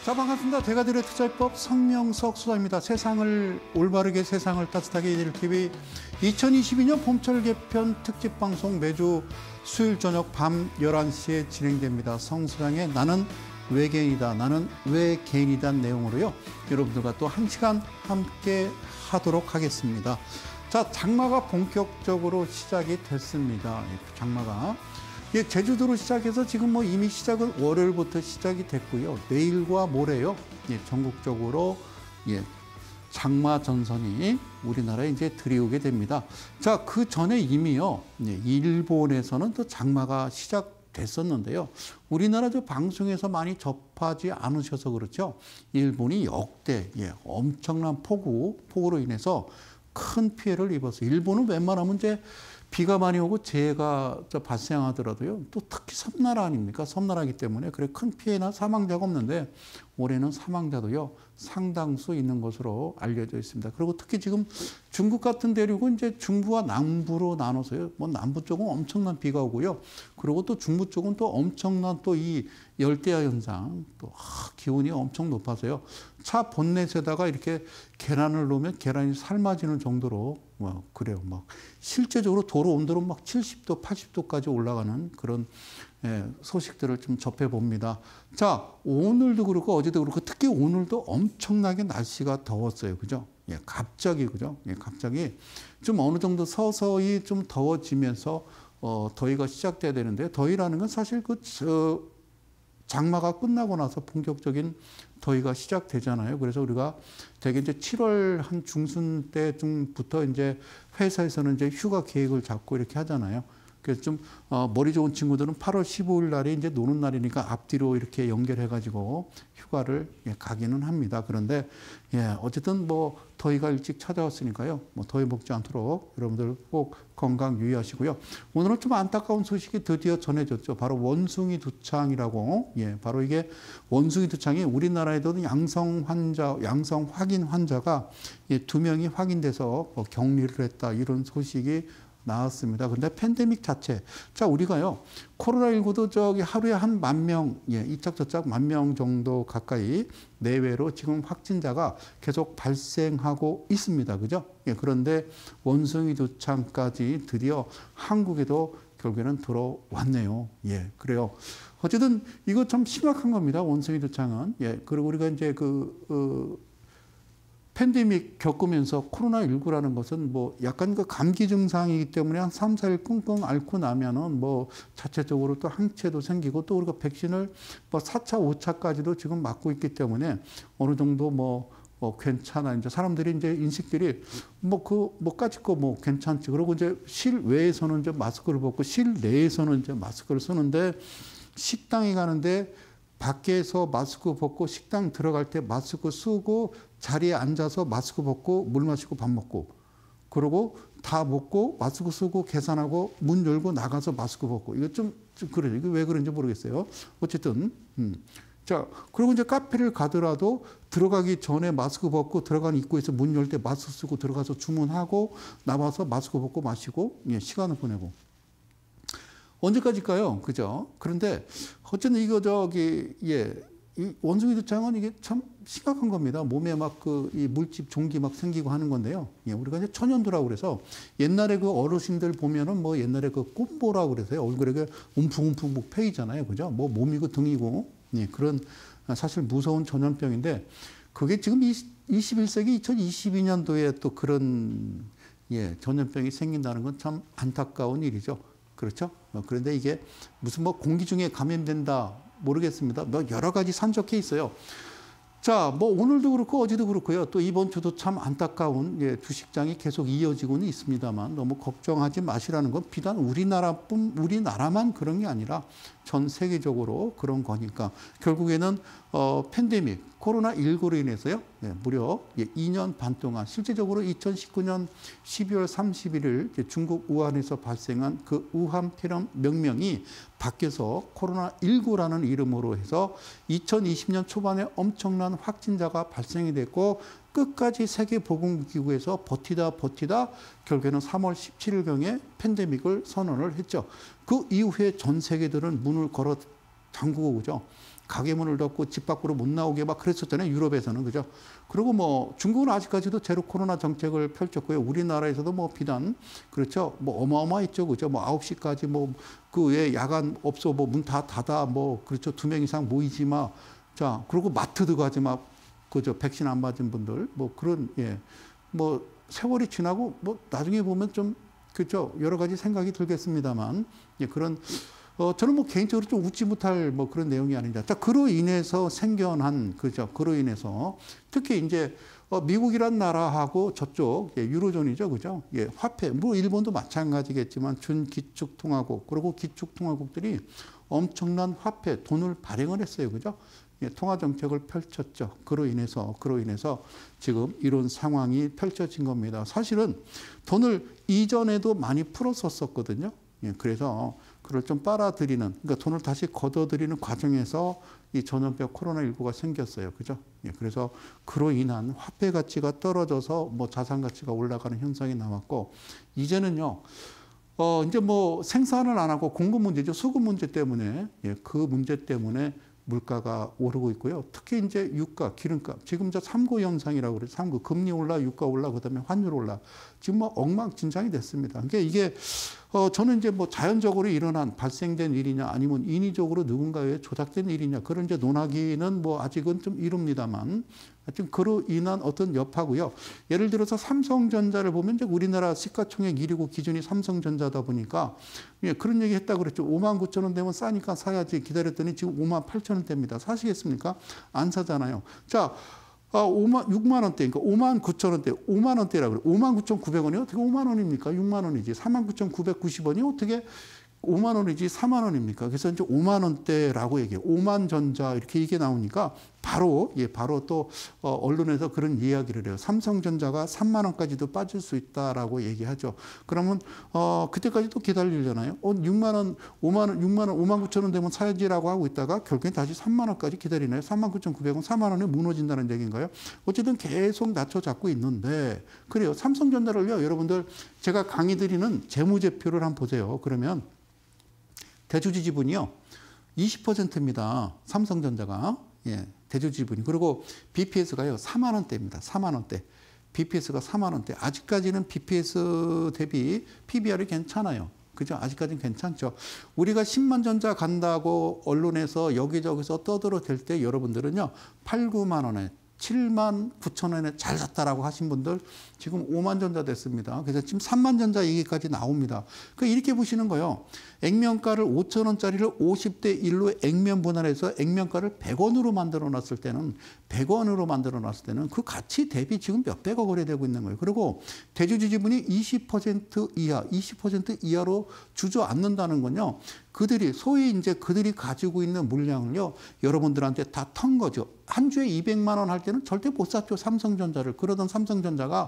자, 반갑습니다. 대가들의 투자법 성명석 수사입니다. 올바르게 세상을 따뜻하게 이들 TV 2022년 봄철 개편 특집 방송 매주 수요일 저녁 밤 11시에 진행됩니다. 성 수장의 나는 외계인이다, 나는 외계인이다 내용으로요. 여러분들과 또 1시간 함께 하도록 하겠습니다. 자, 장마가 본격적으로 시작이 됐습니다. 장마가. 예, 제주도로 시작해서 지금 뭐 이미 시작은 월요일부터 시작이 됐고요. 내일과 모레요. 예, 전국적으로 장마 전선이 우리나라에 이제 들이오게 됩니다. 자, 그 전에 이미요. 일본에서는 또 장마가 시작됐었는데요. 우리나라 저 방송에서 많이 접하지 않으셔서 그렇죠. 일본이 역대 엄청난 폭우로 인해서 큰 피해를 입었어요. 일본은 웬만하면 이제 비가 많이 오고 재해가 발생하더라도요. 또 특히 섬나라 아닙니까? 섬나라이기 때문에 그래 큰 피해나 사망자가 없는데 올해는 사망자도요. 상당수 있는 것으로 알려져 있습니다. 그리고 특히 지금 중국 같은 대륙은 이제 중부와 남부로 나눠서요. 뭐 남부 쪽은 엄청난 비가 오고요. 그리고 또 중부 쪽은 또 엄청난 또 이 열대야 현상, 또 기온이 엄청 높아서요. 차 본넷에다가 이렇게 계란을 놓으면 계란이 삶아지는 정도로 그래요. 막 실제적으로 도로 온도는 막 70도, 80도까지 올라가는 그런 소식들을 좀 접해 봅니다. 자, 오늘도 그렇고 어제도 그렇고 특히 오늘도 엄청나게 날씨가 더웠어요. 그죠? 갑자기 그죠? 갑자기 좀 어느 정도 서서히 좀 더워지면서 더위가 시작돼야 되는데 더위라는 건 사실 장마가 끝나고 나서 본격적인 더위가 시작되잖아요. 그래서 우리가 대개 이제 7월 한 중순 때쯤부터 이제 회사에서는 이제 휴가 계획을 잡고 이렇게 하잖아요. 그래서 좀 머리 좋은 친구들은 8월 15일 날이 이제 노는 날이니까 앞뒤로 이렇게 연결해가지고 휴가를 가기는 합니다. 그런데 어쨌든 뭐 더위가 일찍 찾아왔으니까요. 뭐 더위 먹지 않도록 여러분들 꼭 건강 유의하시고요. 오늘은 좀 안타까운 소식이 드디어 전해졌죠. 바로 원숭이 두창이라고. 바로 이게 원숭이 두창이 우리나라에도 양성 확인 환자가 2명이 확인돼서 격리를 했다. 이런 소식이 나왔습니다. 근데 팬데믹 자체. 자, 우리가요, 코로나19도 하루에 한 10,000명, 이짝저짝 10,000명 정도 가까이 내외로 지금 확진자가 계속 발생하고 있습니다. 그죠? 그런데 원숭이 두창까지 드디어 한국에도 결국에는 들어왔네요. 그래요. 어쨌든 이거 참 심각한 겁니다. 원숭이 두창은. 그리고 우리가 이제 팬데믹 겪으면서 코로나19라는 것은 뭐 약간 감기 증상이기 때문에 한 3, 4일 끙끙 앓고 나면은 뭐 자체적으로 또 항체도 생기고 또 우리가 백신을 뭐 4차, 5차까지도 지금 맞고 있기 때문에 어느 정도 괜찮아. 이제 사람들이 이제 인식들이 뭐까짓 거 괜찮지. 그리고 이제 실외에서는 이제 마스크를 벗고 실내에서는 이제 마스크를 쓰는데 식당에 가는데 밖에서 마스크 벗고 식당 들어갈 때 마스크 쓰고 자리에 앉아서 마스크 벗고 물 마시고 밥 먹고 그러고 다 먹고 마스크 쓰고 계산하고 문 열고 나가서 마스크 벗고 이거 좀 그래요. 이거 왜 그런지 모르겠어요. 어쨌든 자, 그리고 이제 카페를 가더라도 들어가기 전에 마스크 벗고 들어가는 입구에서 문 열 때 마스크 쓰고 들어가서 주문하고 나와서 마스크 벗고 마시고 시간을 보내고 언제까지일까요? 그죠? 그런데 어쨌든 이거 이 원숭이 두창은 이게 참 심각한 겁니다. 몸에 이 물집 종기 막 생기고 하는 건데요. 우리가 이제 천연두라고 그래서 옛날에 어르신들 보면은 옛날에 꼼보라고 그래서요. 얼굴에 움푹움푹 패이잖아요. 그죠? 몸이고 등이고 그런 사실 무서운 전염병인데 그게 지금 21세기 2022년도에 또 그런 전염병이 생긴다는 건 참 안타까운 일이죠. 그렇죠? 그런데 이게 무슨 공기 중에 감염된다 모르겠습니다. 여러 가지 산적해 있어요. 자, 오늘도 그렇고 어제도 그렇고요. 또 이번 주도 참 안타까운 주식장이 계속 이어지고는 있습니다만 너무 걱정하지 마시라는 건 비단 우리나라만 그런 게 아니라 전 세계적으로 그런 거니까 결국에는 팬데믹 코로나19로 인해서요. 무려 2년 반 동안 실제적으로 2019년 12월 31일 중국 우한에서 발생한 그 우한 폐렴 명명이 바뀌어서 코로나19라는 이름으로 해서 2020년 초반에 엄청난 확진자가 발생이 됐고 끝까지 세계보건기구에서 버티다 결국에는 3월 17일경에 팬데믹을 선언을 했죠. 그 이후에 전 세계들은 문을 걸어 잠그고 그죠. 가게 문을 닫고 집 밖으로 못 나오게 막 그랬었잖아요. 유럽에서는. 그죠? 그리고 뭐 중국은 아직까지도 제로 코로나 정책을 펼쳤고요. 우리나라에서도 뭐 비단 그렇죠. 뭐 어마어마했죠. 그죠? 뭐 9시까지 뭐 그 외에 야간 없어 뭐 문 다 닫아 뭐 그렇죠. 2명 이상 모이지 마. 자, 그리고 마트 들어가지 마. 그죠? 백신 안 맞은 분들 뭐 그런 예. 뭐 세월이 지나고 뭐 나중에 보면 좀 그렇죠. 여러 가지 생각이 들겠습니다만 예, 그런 저는 뭐 개인적으로 좀 웃지 못할 뭐 그런 내용이 아니다. 자, 그로 인해서 생겨난 그죠. 그로 인해서 특히 이제 미국이란 나라하고 저쪽 예, 유로존이죠, 그죠? 예, 화폐 뭐 일본도 마찬가지겠지만 준기축통화국 그리고 기축통화국들이 엄청난 화폐 돈을 발행을 했어요, 그죠? 예, 통화 정책을 펼쳤죠. 그로 인해서 지금 이런 상황이 펼쳐진 겁니다. 사실은 돈을 이전에도 많이 풀었었거든요. 예, 그래서 그걸 좀 빨아들이는, 그러니까 돈을 다시 걷어들이는 과정에서 이 전염병 코로나19가 생겼어요. 그죠? 예, 그래서 그로 인한 화폐 가치가 떨어져서 뭐 자산 가치가 올라가는 현상이 나왔고, 이제는요, 이제 뭐 생산을 안 하고 공급 문제죠. 수급 문제 때문에, 예, 그 문제 때문에 물가가 오르고 있고요. 특히 이제 유가, 기름값. 지금 저 3구 현상이라고 그래요. 3구. 금리 올라, 유가 올라, 그 다음에 환율 올라. 지금 뭐 엉망진창이 됐습니다. 그러니까 이게, 저는 이제 뭐 자연적으로 일어난 발생된 일이냐 아니면 인위적으로 누군가에 조작된 일이냐 그런 이제 논하기는 뭐 아직은 좀 이릅니다만 하여튼 그로 인한 어떤 여파고요. 예를 들어서 삼성전자를 보면 이제 우리나라 시가총액 1위고 기준이 삼성전자다 보니까 예, 그런 얘기 했다고 그랬죠. 59,000원 되면 싸니까 사야지 기다렸더니 지금 58,000원대입니다. 사시겠습니까? 안 사잖아요. 자, 6만 원대, 그러니까 59,000원대, 5만 원대라고 그래요. 59,900원이 어떻게 5만 원입니까? 6만 원이지. 49,990원이 어떻게 5만 원이지 4만 원입니까? 그래서 이제 5만 원대라고 얘기해요. 5만 전자 이렇게 이게 나오니까 바로 또 언론에서 그런 이야기를 해요. 삼성전자가 3만 원까지도 빠질 수 있다라고 얘기하죠. 그러면 그때까지 또 기다리려나요? 6만 원, 5만 원, 6만 원, 5만 9천 원 되면 사야지라고 하고 있다가 결국엔 다시 3만 원까지 기다리나요? 39,900원, 4만 원에 무너진다는 얘기인가요? 어쨌든 계속 낮춰 잡고 있는데 그래요. 삼성전자를요, 여러분들 제가 강의 드리는 재무제표를 한번 보세요. 그러면 대주주 지분이요 20%입니다. 삼성전자가 예, 대주주 지분이 그리고 BPS가요 4만 원대입니다. 4만 원대. BPS가 4만 원대. 아직까지는 BPS 대비 PBR이 괜찮아요. 그죠? 아직까지는 괜찮죠. 우리가 10만 전자 간다고 언론에서 여기저기서 떠들어댈 때 여러분들은요 8, 9만 원에 7만 9천 원에 잘 샀다라고 하신 분들 지금 5만 전자 됐습니다. 그래서 지금 3만 전자 얘기까지 나옵니다. 그 이렇게 보시는 거예요. 액면가를 5천 원짜리를 50대 1로 액면 분할해서 액면가를 100원으로 만들어 놨을 때는 100원으로 만들어 놨을 때는 그 가치 대비 지금 몇백억 거래되고 있는 거예요. 그리고 대주주 지분이 20% 이하, 20% 이하로 주저앉는다는 건요. 그들이 소위 이제 그들이 가지고 있는 물량을요. 여러분들한테 다 턴 거죠. 한 주에 200만 원 할 때는 절대 못 샀죠. 삼성전자를. 그러던 삼성전자가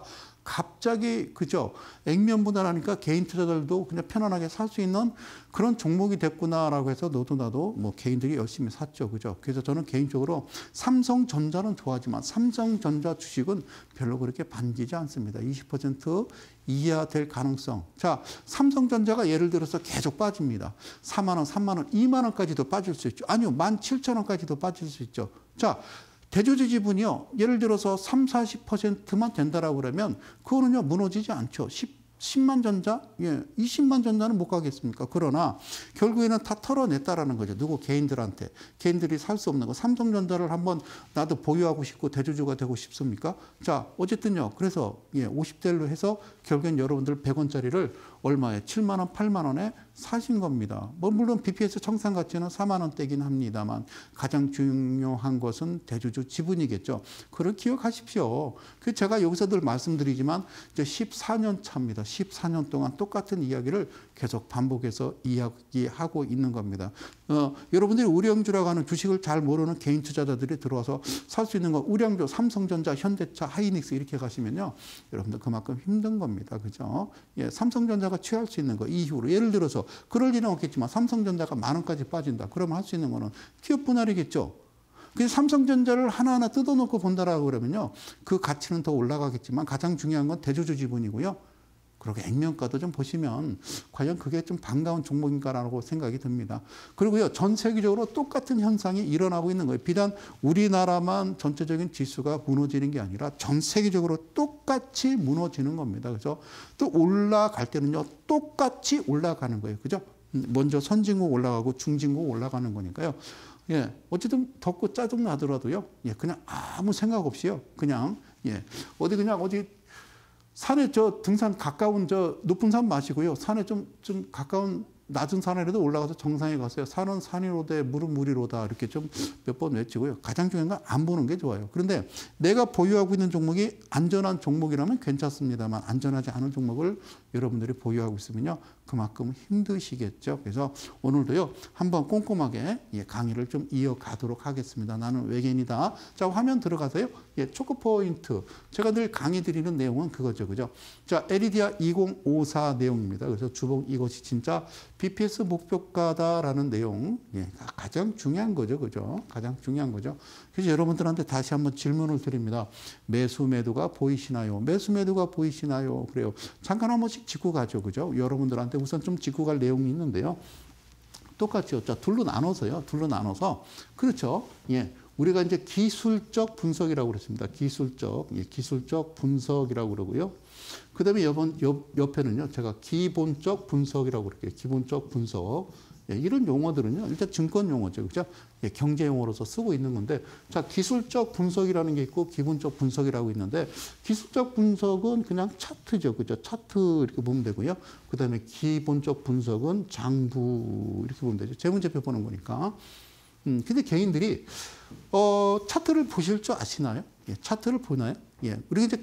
갑자기 그죠. 액면 분할하니까 개인 투자자들도 그냥 편안하게 살 수 있는 그런 종목이 됐구나라고 해서 너도 나도 뭐 개인들이 열심히 샀죠. 그죠. 그래서 저는 개인적으로 삼성전자는 좋아하지만 삼성전자 주식은 별로 그렇게 반기지 않습니다. 20% 이하 될 가능성. 자, 삼성전자가 예를 들어서 계속 빠집니다. 4만 원, 3만 원, 2만 원까지도 빠질 수 있죠. 아니요. 17,000원까지도 빠질 수 있죠. 자, 대주주 지분이요. 예를 들어서 40%만 된다라고 그러면 그거는요. 무너지지 않죠. 10만 전자, 예, 20만 전자는 못 가겠습니까? 그러나 결국에는 다 털어냈다라는 거죠. 누구 개인들한테. 개인들이 살 수 없는 거. 삼성전자를 한번 나도 보유하고 싶고 대주주가 되고 싶습니까? 자, 어쨌든요. 그래서 예, 50대로 해서 결국엔 여러분들 100원짜리를 얼마에? 7만 원, 8만 원에 사신 겁니다. 뭐 물론 BPS 청산 가치는 4만 원대긴 합니다만 가장 중요한 것은 대주주 지분이겠죠. 그걸 기억하십시오. 그 제가 여기서 늘 말씀드리지만 이제 14년 차입니다. 14년 동안 똑같은 이야기를 계속 반복해서 이야기하고 있는 겁니다. 여러분들이 우량주라고 하는 주식을 잘 모르는 개인 투자자들이 들어와서 살 수 있는 거 우량주, 삼성전자, 현대차, 하이닉스 이렇게 가시면요. 여러분들 그만큼 힘든 겁니다. 그죠? 예, 삼성전자가 취할 수 있는 거 이후로 예를 들어서 그럴 일은 없겠지만 삼성전자가 만 원까지 빠진다. 그러면 할 수 있는 거는 기업 분할이겠죠. 그래서 삼성전자를 하나하나 뜯어놓고 본다라고 그러면요. 그 가치는 더 올라가겠지만 가장 중요한 건 대주주 지분이고요. 그리고 액면가도 좀 보시면 과연 그게 좀 반가운 종목인가라고 생각이 듭니다. 그리고요, 전 세계적으로 똑같은 현상이 일어나고 있는 거예요. 비단 우리나라만 전체적인 지수가 무너지는 게 아니라 전 세계적으로 똑같이 무너지는 겁니다. 그래서 또 올라갈 때는요, 똑같이 올라가는 거예요. 그죠? 먼저 선진국 올라가고 중진국 올라가는 거니까요. 예, 어쨌든 덥고 짜증 나더라도요, 예, 그냥 아무 생각 없이요, 그냥, 예, 어디 산에 등산 가까운 높은 산 마시고요. 산에 좀 가까운 낮은 산에라도 올라가서 정상에 갔어요. 산은 산이로되 물은 물이로다. 이렇게 좀 몇 번 외치고요. 가장 중요한 건 안 보는 게 좋아요. 그런데 내가 보유하고 있는 종목이 안전한 종목이라면 괜찮습니다만 안전하지 않은 종목을 여러분들이 보유하고 있으면요. 그만큼 힘드시겠죠. 그래서 오늘도요. 한번 꼼꼼하게 강의를 좀 이어가도록 하겠습니다. 나는 외계인이다. 자, 화면 들어가서요. 초코포인트. 제가 늘 강의 드리는 내용은 그거죠. 그죠? 자, 에리디아 2054 내용입니다. 그래서 주봉 이것이 진짜 BPS 목표가다라는 내용. 가장 중요한 거죠. 그죠? 가장 중요한 거죠. 그래서 여러분들한테 다시 한번 질문을 드립니다. 매수 매도가 보이시나요? 매수 매도가 보이시나요? 그래요. 잠깐 한 번씩 짚고 가죠. 그죠? 여러분들한테 우선 좀 짚고 갈 내용이 있는데요. 똑같죠. 자, 둘로 나눠서요. 둘로 나눠서. 그렇죠. 예. 우리가 이제 기술적 분석이라고 그랬습니다. 기술적 분석이라고 그러고요. 그 다음에 옆에는요. 제가 기본적 분석이라고 그럴게요. 기본적 분석. 예, 이런 용어들은요. 일단 증권 용어죠. 그죠? 예, 경제 용어로서 쓰고 있는 건데, 자, 기술적 분석이라는 게 있고, 기본적 분석이라고 있는데, 기술적 분석은 그냥 차트죠. 그죠? 차트 이렇게 보면 되고요. 그 다음에 기본적 분석은 장부 이렇게 보면 되죠. 재무제표 보는 거니까. 근데 개인들이, 차트를 보실 줄 아시나요? 예, 차트를 보나요? 예, 우리가 이제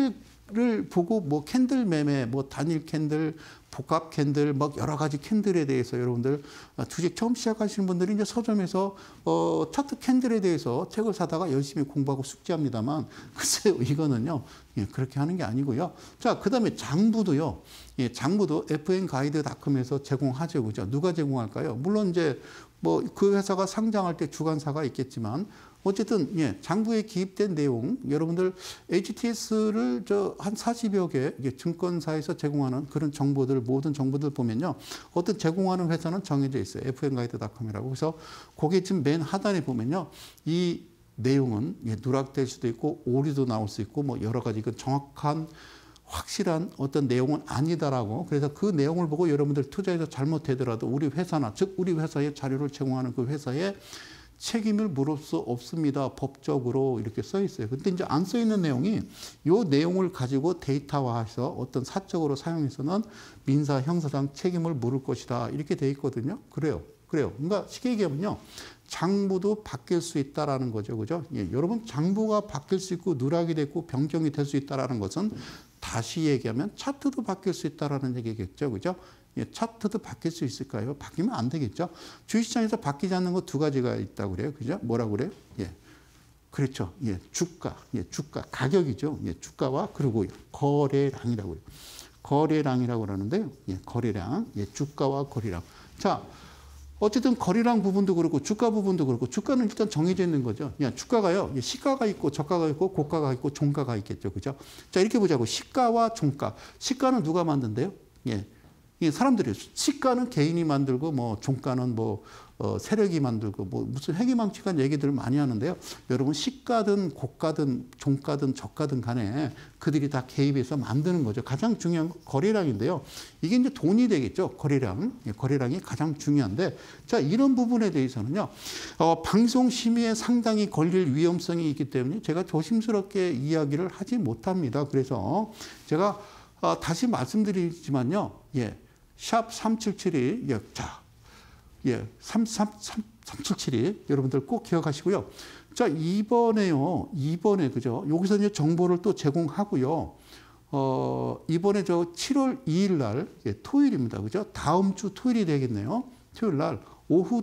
캔들을 보고, 뭐 캔들 매매, 뭐 단일 캔들, 복합 캔들, 막 여러 가지 캔들에 대해서 여러분들 주식 처음 시작하시는 분들이 이제 서점에서 차트 캔들에 대해서 책을 사다가 열심히 공부하고 숙지합니다만, 글쎄요, 이거는요, 예, 그렇게 하는 게 아니고요. 자, 그 다음에 장부도요. 예, 장부도 fn가이드닷컴에서 제공하죠. 그죠? 누가 제공할까요? 물론 이제 뭐 그 회사가 상장할 때 주관사가 있겠지만, 어쨌든 예, 장부에 기입된 내용, 여러분들 HTS를 한 40여 개 증권사에서 제공하는 그런 정보들, 모든 정보들 보면요, 어떤 제공하는 회사는 정해져 있어요. fn가이드닷컴이라고. 그래서 거기 지금 맨 하단에 보면요, 이 내용은 예, 누락될 수도 있고 오류도 나올 수 있고 뭐 여러 가지 그 정확한 확실한 어떤 내용은 아니다라고. 그래서 그 내용을 보고 여러분들 투자해서 잘못되더라도 우리 회사나, 즉 우리 회사의 자료를 제공하는 그 회사에 책임을 물을 수 없습니다. 법적으로 이렇게 써 있어요. 근데 이제 안 써 있는 내용이 이 내용을 가지고 데이터화해서 어떤 사적으로 사용해서는 민사, 형사상 책임을 물을 것이다. 이렇게 돼 있거든요. 그래요. 그러니까 쉽게 얘기하면요. 장부도 바뀔 수 있다라는 거죠. 그죠? 예, 여러분 장부가 바뀔 수 있고 누락이 됐고 변경이 될 수 있다라는 것은 다시 얘기하면 차트도 바뀔 수 있다라는 얘기겠죠. 그죠? 예, 차트도 바뀔 수 있을까요? 바뀌면 안 되겠죠. 주식시장에서 바뀌지 않는 거 두 가지가 있다고 그래요. 그죠? 뭐라고 그래요? 예. 그렇죠. 예, 주가. 예, 주가. 가격이죠. 예, 주가와 그리고 거래량이라고 해요. 거래량이라고 그러는데요. 예, 거래량. 예, 주가와 거래량. 자, 어쨌든 거래량 부분도 그렇고 주가 부분도 그렇고 주가는 일단 정해져 있는 거죠. 야, 주가가요. 시가가 있고 저가가 있고 고가가 있고 종가가 있겠죠. 그죠? 자, 이렇게 보자고. 시가와 종가. 시가는 누가 만든대요? 예. 사람들이 시가는 개인이 만들고 뭐 종가는 뭐 세력이 만들고 뭐 무슨 해기망측한 얘기들을 많이 하는데요. 여러분 시가든 고가든 종가든 저가든 간에 그들이 다 개입해서 만드는 거죠. 가장 중요한 건 거래량인데요. 이게 이제 돈이 되겠죠. 거래량. 거래량이 가장 중요한데, 자, 이런 부분에 대해서는요. 방송 심의에 상당히 걸릴 위험성이 있기 때문에 제가 조심스럽게 이야기를 하지 못합니다. 그래서 제가 다시 말씀드리지만요. 예. 샵 3772. 예. 자. 예. 3772. 여러분들 꼭 기억하시고요. 자, 이번에 그죠? 여기서 이제 정보를 또 제공하고요. 이번에 7월 2일 날, 예, 토요일입니다. 그죠? 다음 주 토요일이 되겠네요. 토요일 날 오후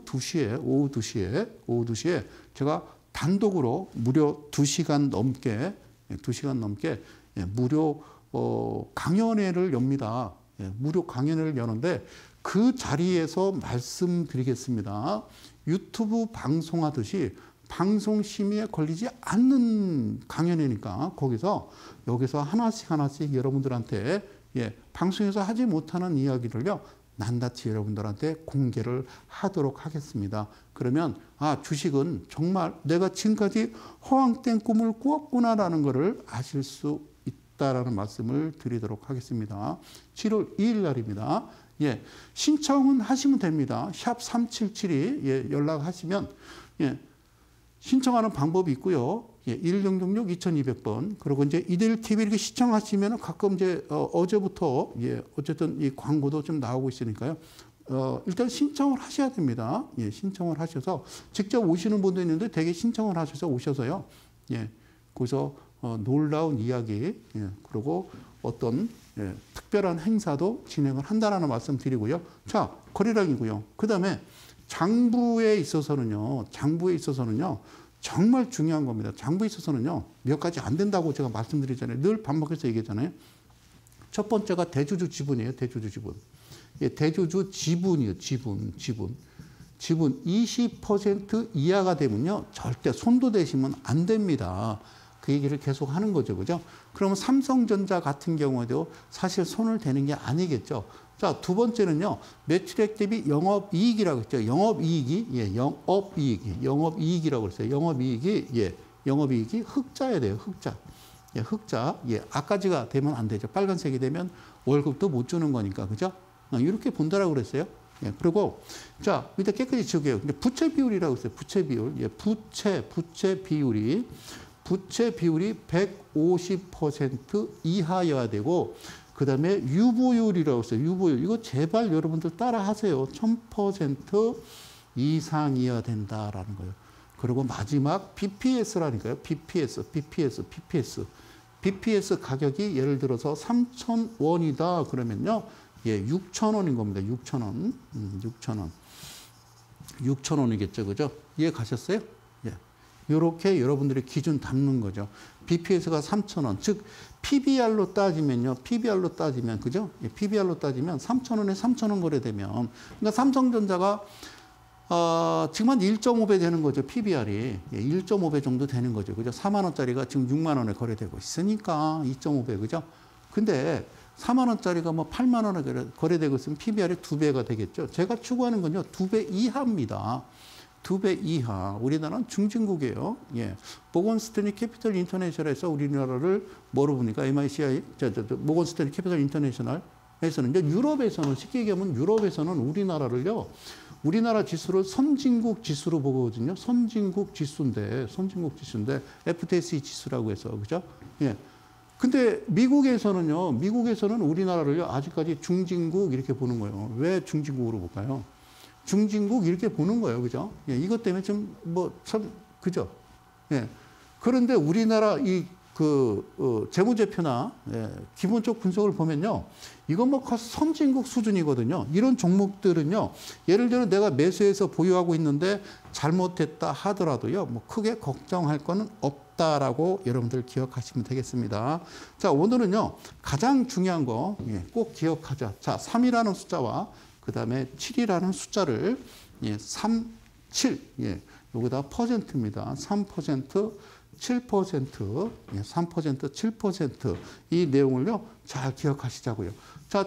2시에 제가 단독으로 무려 2시간 넘게 예, 무료 강연회를 엽니다. 예, 무료 강연회를 여는데 그 자리에서 말씀드리겠습니다. 유튜브 방송하듯이 방송 심의에 걸리지 않는 강연회니까 여기서 하나씩 여러분들한테 예, 방송에서 하지 못하는 이야기를요, 낱낱이 여러분들한테 공개를 하도록 하겠습니다. 그러면 주식은 정말 내가 지금까지 허황된 꿈을 꾸었구나라는 것을 아실 수 있다라는 말씀을 드리도록 하겠습니다. 7월 2일 날입니다. 예, 신청은 하시면 됩니다. 샵 377이 예, 연락하시면 예, 신청하는 방법이 있고요. 예, 1666-2200번. 그리고 이제 이데일 TV 이렇게 시청하시면 가끔 이제 어제부터 예, 어쨌든 이 광고도 좀 나오고 있으니까요. 일단 신청을 하셔야 됩니다. 예, 신청을 하셔서 직접 오시는 분도 있는데 대개 신청을 하셔서 오셔서요. 예, 거기서 놀라운 이야기, 예, 그리고 어떤 예, 특별한 행사도 진행을 한다라는 말씀 드리고요. 자, 거래량이고요. 그 다음에 장부에 있어서는요, 정말 중요한 겁니다. 장부에 있어서는요, 몇 가지 안 된다고 제가 말씀드리잖아요. 늘 반복해서 얘기했잖아요. 첫 번째가 대주주 지분이에요. 대주주 지분. 예, 대주주 지분이에요. 지분 20% 이하가 되면요, 절대 손도 대시면 안 됩니다. 그 얘기를 계속 하는 거죠. 그죠? 그러면 삼성전자 같은 경우에도 사실 손을 대는 게 아니겠죠. 자, 두 번째는요, 매출액 대비 영업이익이라고 했죠. 영업이익이, 예, 영업이익이라고 했어요. 영업이익이, 예, 영업이익이 흑자야 돼요. 흑자. 예, 흑자. 예, 악가지가 되면 안 되죠. 빨간색이 되면 월급도 못 주는 거니까. 그죠? 이렇게 본다라고 그랬어요. 예, 그리고, 자, 밑에 깨끗이 적어요. 부채 비율이라고 했어요. 부채 비율. 예, 부채 비율이 150% 이하여야 되고, 그 다음에 유보율이라고 했어요. 유보율. 이거 제발 여러분들 따라 하세요. 1000% 이상이어야 된다라는 거예요. 그리고 마지막 BPS라니까요. BPS 가격이 예를 들어서 3,000원이다 그러면요. 예, 6,000원인 겁니다. 6,000원. 6,000원이겠죠. 그죠? 이해 가셨어요? 예. 이렇게 여러분들이 기준 담는 거죠. BPS가 3,000원. 즉, PBR로 따지면요. 그죠? 예, PBR로 따지면 3,000원에 3,000원 거래되면. 그러니까 삼성전자가, 지금 한 1.5배 되는 거죠. PBR이. 예, 1.5배 정도 되는 거죠. 그죠? 4만원짜리가 지금 6만원에 거래되고 있으니까 2.5배. 그죠? 근데 4만원짜리가 뭐 8만원에 거래되고 있으면 PBR이 2배가 되겠죠. 제가 추구하는 건요. 2배 이하입니다. 2배 이하. 우리나라는 중진국이에요. 예. 모건 스탠리 캐피털 인터내셔널에서 우리나라를 뭐로 보니까 MICI, 모건 스탠리 캐피털 인터내셔널에서는 유럽에서는 쉽게 얘기하면 유럽에서는 우리나라를요. 우리나라 지수를 선진국 지수로 보거든요. 선진국 지수인데 FTSE 지수라고 해서 그죠? 예. 근데 미국에서는 우리나라를요. 아직까지 중진국 이렇게 보는 거예요. 왜 중진국으로 볼까요? 중진국 이렇게 보는 거예요. 그죠? 예, 이것 때문에 좀 그죠? 예. 그런데 우리나라 재무제표나 예, 기본적 분석을 보면요. 이건 뭐 선진국 수준이거든요. 이런 종목들은요. 예를 들어 내가 매수해서 보유하고 있는데 잘못했다 하더라도요. 뭐 크게 걱정할 거는 없다라고 여러분들 기억하시면 되겠습니다. 자, 오늘은요. 가장 중요한 거 꼭 기억하자. 자, 3이라는 숫자와 그 다음에 7이라는 숫자를 3, 7 여기다 퍼센트입니다. 3%, 7%, 3%, 7% 이 내용을요 잘 기억하시자고요. 자,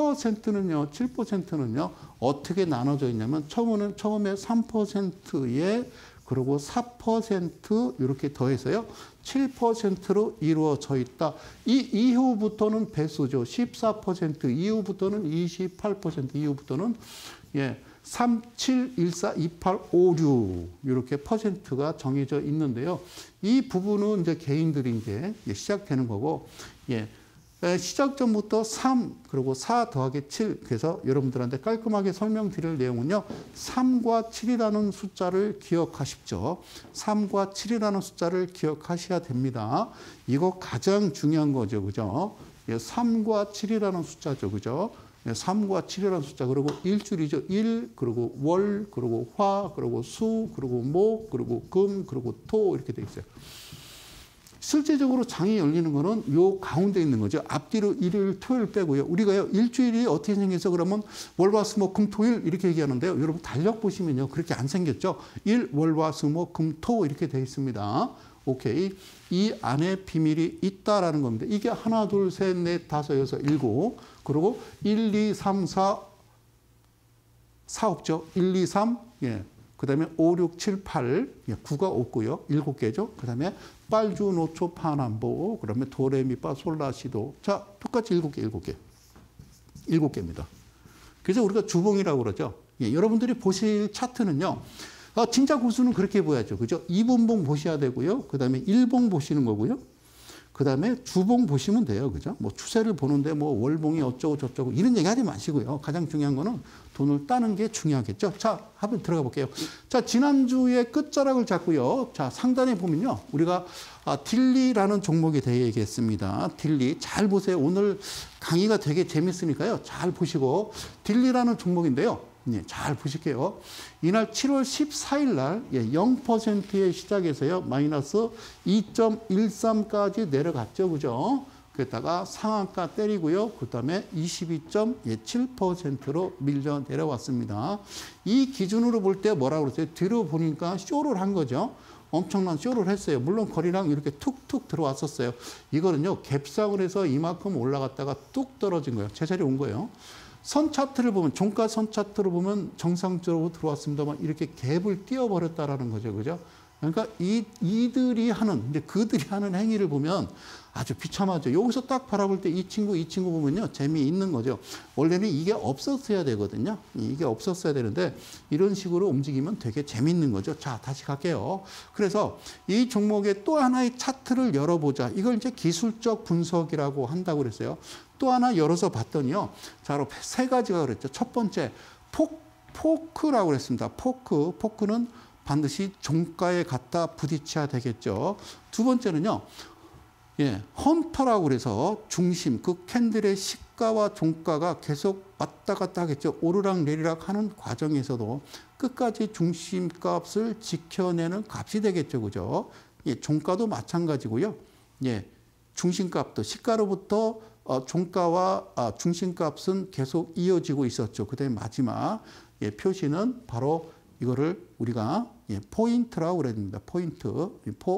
7%는요 어떻게 나눠져 있냐면 처음에 3%에 그리고 4% 이렇게 더해서요 7%로 이루어져 있다. 이 이후부터는 배수죠. 14% 이후부터는 28% 이후부터는 3, 7, 1, 4, 2, 8, 5, 6 이렇게 퍼센트가 정해져 있는데요. 이 부분은 이제 개인들이 이제 시작되는 거고 시작 전부터 3 그리고 4 더하기 7 그래서 여러분들한테 깔끔하게 설명드릴 내용은요. 3과 7이라는 숫자를 기억하십시오. 3과 7이라는 숫자를 기억하셔야 됩니다. 이거 가장 중요한 거죠. 그죠? 3과 7이라는 숫자죠. 그죠? 3과 7이라는 숫자 그리고 일주일이죠. 일 그리고 월 그리고 화 그리고 수 그리고 목 그리고 금 그리고 토 이렇게 돼 있어요. 실제적으로 장이 열리는 거는 요 가운데 있는 거죠. 앞뒤로 일요일, 토요일 빼고요. 우리가요, 일주일이 어떻게 생겨서 그러면 월, 화, 수, 목, 금, 토일 이렇게 얘기하는데요. 여러분 달력 보시면요. 그렇게 안 생겼죠. 일, 월, 화, 수, 목, 금, 토 이렇게 되어 있습니다. 오케이. 이 안에 비밀이 있다라는 겁니다. 이게 하나, 둘, 셋, 넷, 다섯, 여섯, 일곱. 그리고 1, 2, 3, 4, 4 없죠. 1, 2, 3. 예. 그 다음에 5, 6, 7, 8. 예. 9가 없고요. 7개죠. 그 다음에 빨주, 노초, 파남보. 그 다음에 도레미파, 솔라시도. 자, 똑같이 7개, 7개. 7개입니다. 그래서 우리가 주봉이라고 그러죠. 예. 여러분들이 보실 차트는요. 진짜 고수는 그렇게 보야죠. 그죠? 2분봉 보셔야 되고요. 그 다음에 1봉 보시는 거고요. 그 다음에 주봉 보시면 돼요. 그죠? 뭐 추세를 보는데 뭐 월봉이 어쩌고 저쩌고 이런 얘기 하지 마시고요. 가장 중요한 거는 돈을 따는 게 중요하겠죠. 자, 한번 들어가 볼게요. 자, 지난주에 끝자락을 잡고요. 자, 상단에 보면요. 우리가 딜리라는 종목에 대해 얘기했습니다. 딜리. 잘 보세요. 오늘 강의가 되게 재밌으니까요. 잘 보시고. 딜리라는 종목인데요. 네, 잘 보실게요. 이날 7월 14일 날 0%의 시작에서요. 마이너스 2.13까지 내려갔죠. 그죠? 그랬다가 상한가 때리고요. 그 다음에 22.7%로 밀려 내려왔습니다. 이 기준으로 볼 때 뭐라고 그랬어요? 뒤로 보니까 쇼를 한 거죠. 엄청난 쇼를 했어요. 물론 거리랑 이렇게 툭툭 들어왔었어요. 이거는요. 갭상을 해서 이만큼 올라갔다가 뚝 떨어진 거예요. 제자리에 온 거예요. 선 차트를 보면, 종가 선 차트를 보면 정상적으로 들어왔습니다만 이렇게 갭을 띄워버렸다라는 거죠. 그죠? 그러니까 이들이 하는, 이제 그들이 하는 행위를 보면 아주 비참하죠. 여기서 딱 바라볼 때 이 친구 보면요. 재미있는 거죠. 원래는 이게 없었어야 되거든요. 이게 없었어야 되는데 이런 식으로 움직이면 되게 재미있는 거죠. 자, 다시 갈게요. 그래서 이 종목의 또 하나의 차트를 열어보자. 이걸 이제 기술적 분석이라고 한다고 그랬어요. 또 하나 열어서 봤더니요. 자, 바로 세 가지가 그랬죠. 첫 번째, 포크라고 그랬습니다. 포크는 반드시 종가에 갖다 부딪혀야 되겠죠. 두 번째는요. 헌터라고 그래서 중심, 그 캔들의 시가와 종가가 계속 왔다 갔다 하겠죠. 오르락 내리락 하는 과정에서도 끝까지 중심값을 지켜내는 값이 되겠죠. 그죠? 종가도 마찬가지고요. 중심값도 시가로부터 종가와 중심값은 계속 이어지고 있었죠. 그 다음에 마지막 표시는 바로 이거를 우리가 포인트라고 그래야 됩니다. 포인트.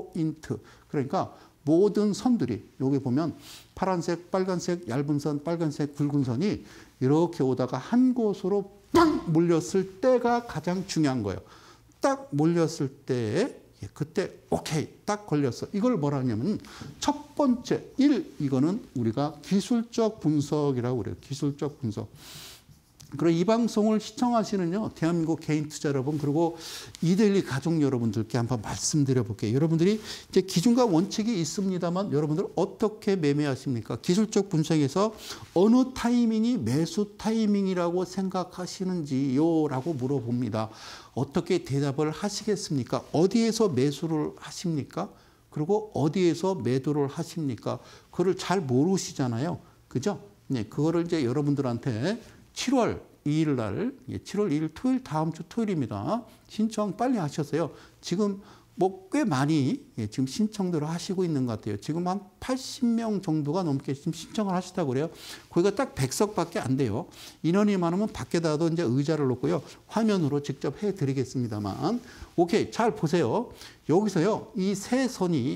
그러니까 모든 선들이 여기 보면 파란색, 빨간색, 얇은 선, 빨간색, 굵은 선이 이렇게 오다가 한 곳으로 빵 몰렸을 때가 가장 중요한 거예요. 딱 몰렸을 때 그때 오케이 딱 걸렸어. 이걸 뭐라 하냐면 첫 번째 이거는 우리가 기술적 분석이라고 그래요. 기술적 분석. 그리고 이 방송을 시청하시는요, 대한민국 개인 투자 여러분, 그리고 이데일리 가족 여러분들께 한번 말씀드려 볼게요. 여러분들이 이제 기준과 원칙이 있습니다만, 여러분들 어떻게 매매하십니까? 기술적 분석에서 어느 타이밍이 매수 타이밍이라고 생각하시는지요? 라고 물어봅니다. 어떻게 대답을 하시겠습니까? 어디에서 매수를 하십니까? 그리고 어디에서 매도를 하십니까? 그걸 잘 모르시잖아요. 그죠? 네, 그거를 이제 여러분들한테 7월 2일 날, 7월 2일 토요일, 다음 주 토요일입니다. 신청 빨리 하셨어요. 지금 뭐 꽤 많이 지금 신청들을 하시고 있는 것 같아요. 지금 한 80명 정도가 넘게 지금 신청을 하시다고 그래요. 거기가 딱 100석밖에 안 돼요. 인원이 많으면 밖에다도 이제 의자를 놓고요. 화면으로 직접 해드리겠습니다만. 오케이. 잘 보세요. 여기서요. 이 세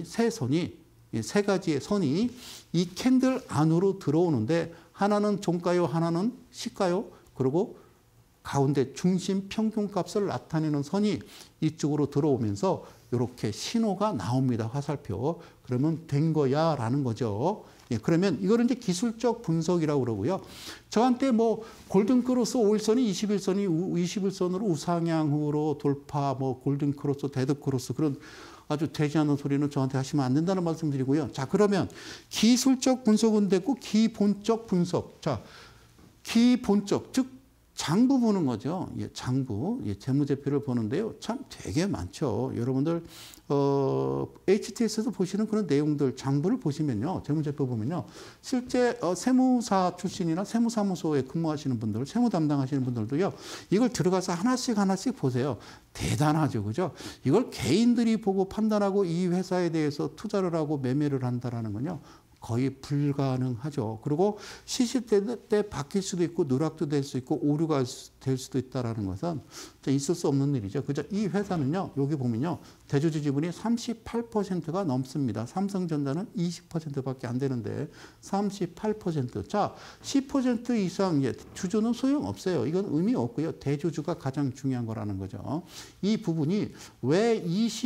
가지의 선이 이 캔들 안으로 들어오는데 하나는 종가요, 하나는 시가요. 그리고 가운데 중심 평균값을 나타내는 선이 이쪽으로 들어오면서 이렇게 신호가 나옵니다. 화살표. 그러면 된 거야 라는 거죠. 그러면 이거는 이제 기술적 분석이라고 그러고요. 저한테 뭐 골든크로스 5일선이 21선으로 우상향으로 돌파, 뭐 골든크로스, 데드크로스 그런 아주 되지 않는 소리는 저한테 하시면 안 된다는 말씀 드리고요. 자, 그러면 기술적 분석은 됐고 기본적 분석. 자, 기본적, 즉 장부 보는 거죠. 장부, 재무제표를 보는데요. 참 되게 많죠. 여러분들 HTS에서 보시는 그런 내용들 장부를 보시면요. 재무제표 보면요. 실제 세무사 출신이나 세무사무소에 근무하시는 분들, 세무 담당하시는 분들도요. 이걸 들어가서 하나씩 보세요. 대단하죠. 그죠? 이걸 개인들이 보고 판단하고 이 회사에 대해서 투자를 하고 매매를 한다라는 건요. 거의 불가능하죠. 그리고 시시때 바뀔 수도 있고 누락도 될 수 있고 오류가 될 수도 있다는 것은 있을 수 없는 일이죠. 그죠? 이 회사는요. 여기 보면요. 대주주 지분이 38%가 넘습니다. 삼성전자는 20%밖에 안 되는데 38%. 자, 10% 이상 주주는 소용없어요. 이건 의미 없고요. 대주주가 가장 중요한 거라는 거죠. 이 부분이 왜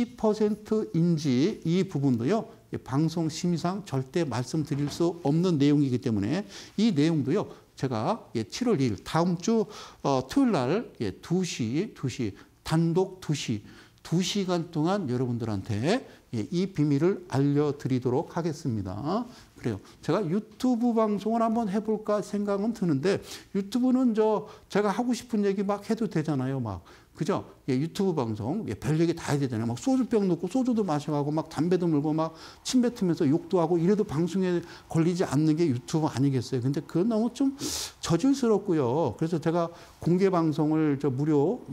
20%인지 이 부분도요. 방송 심의상 절대 말씀드릴 수 없는 내용이기 때문에 이 내용도요. 제가 7월 2일 다음 주 토요일 날 2시 단독 2시간 동안 여러분들한테 이 비밀을 알려드리도록 하겠습니다. 그래요. 제가 유튜브 방송을 한번 해볼까 생각은 드는데 유튜브는 제가 하고 싶은 얘기 막 해도 되잖아요. 막. 그죠? 유튜브 방송, 별 얘기 다 해야 되잖아요. 막 소주병 넣고 소주도 마셔가고 막 담배도 물고 막 침 뱉으면서 욕도 하고 이래도 방송에 걸리지 않는 게 유튜브 아니겠어요. 근데 그건 너무 좀 저질스럽고요. 그래서 제가 공개 방송을 무료,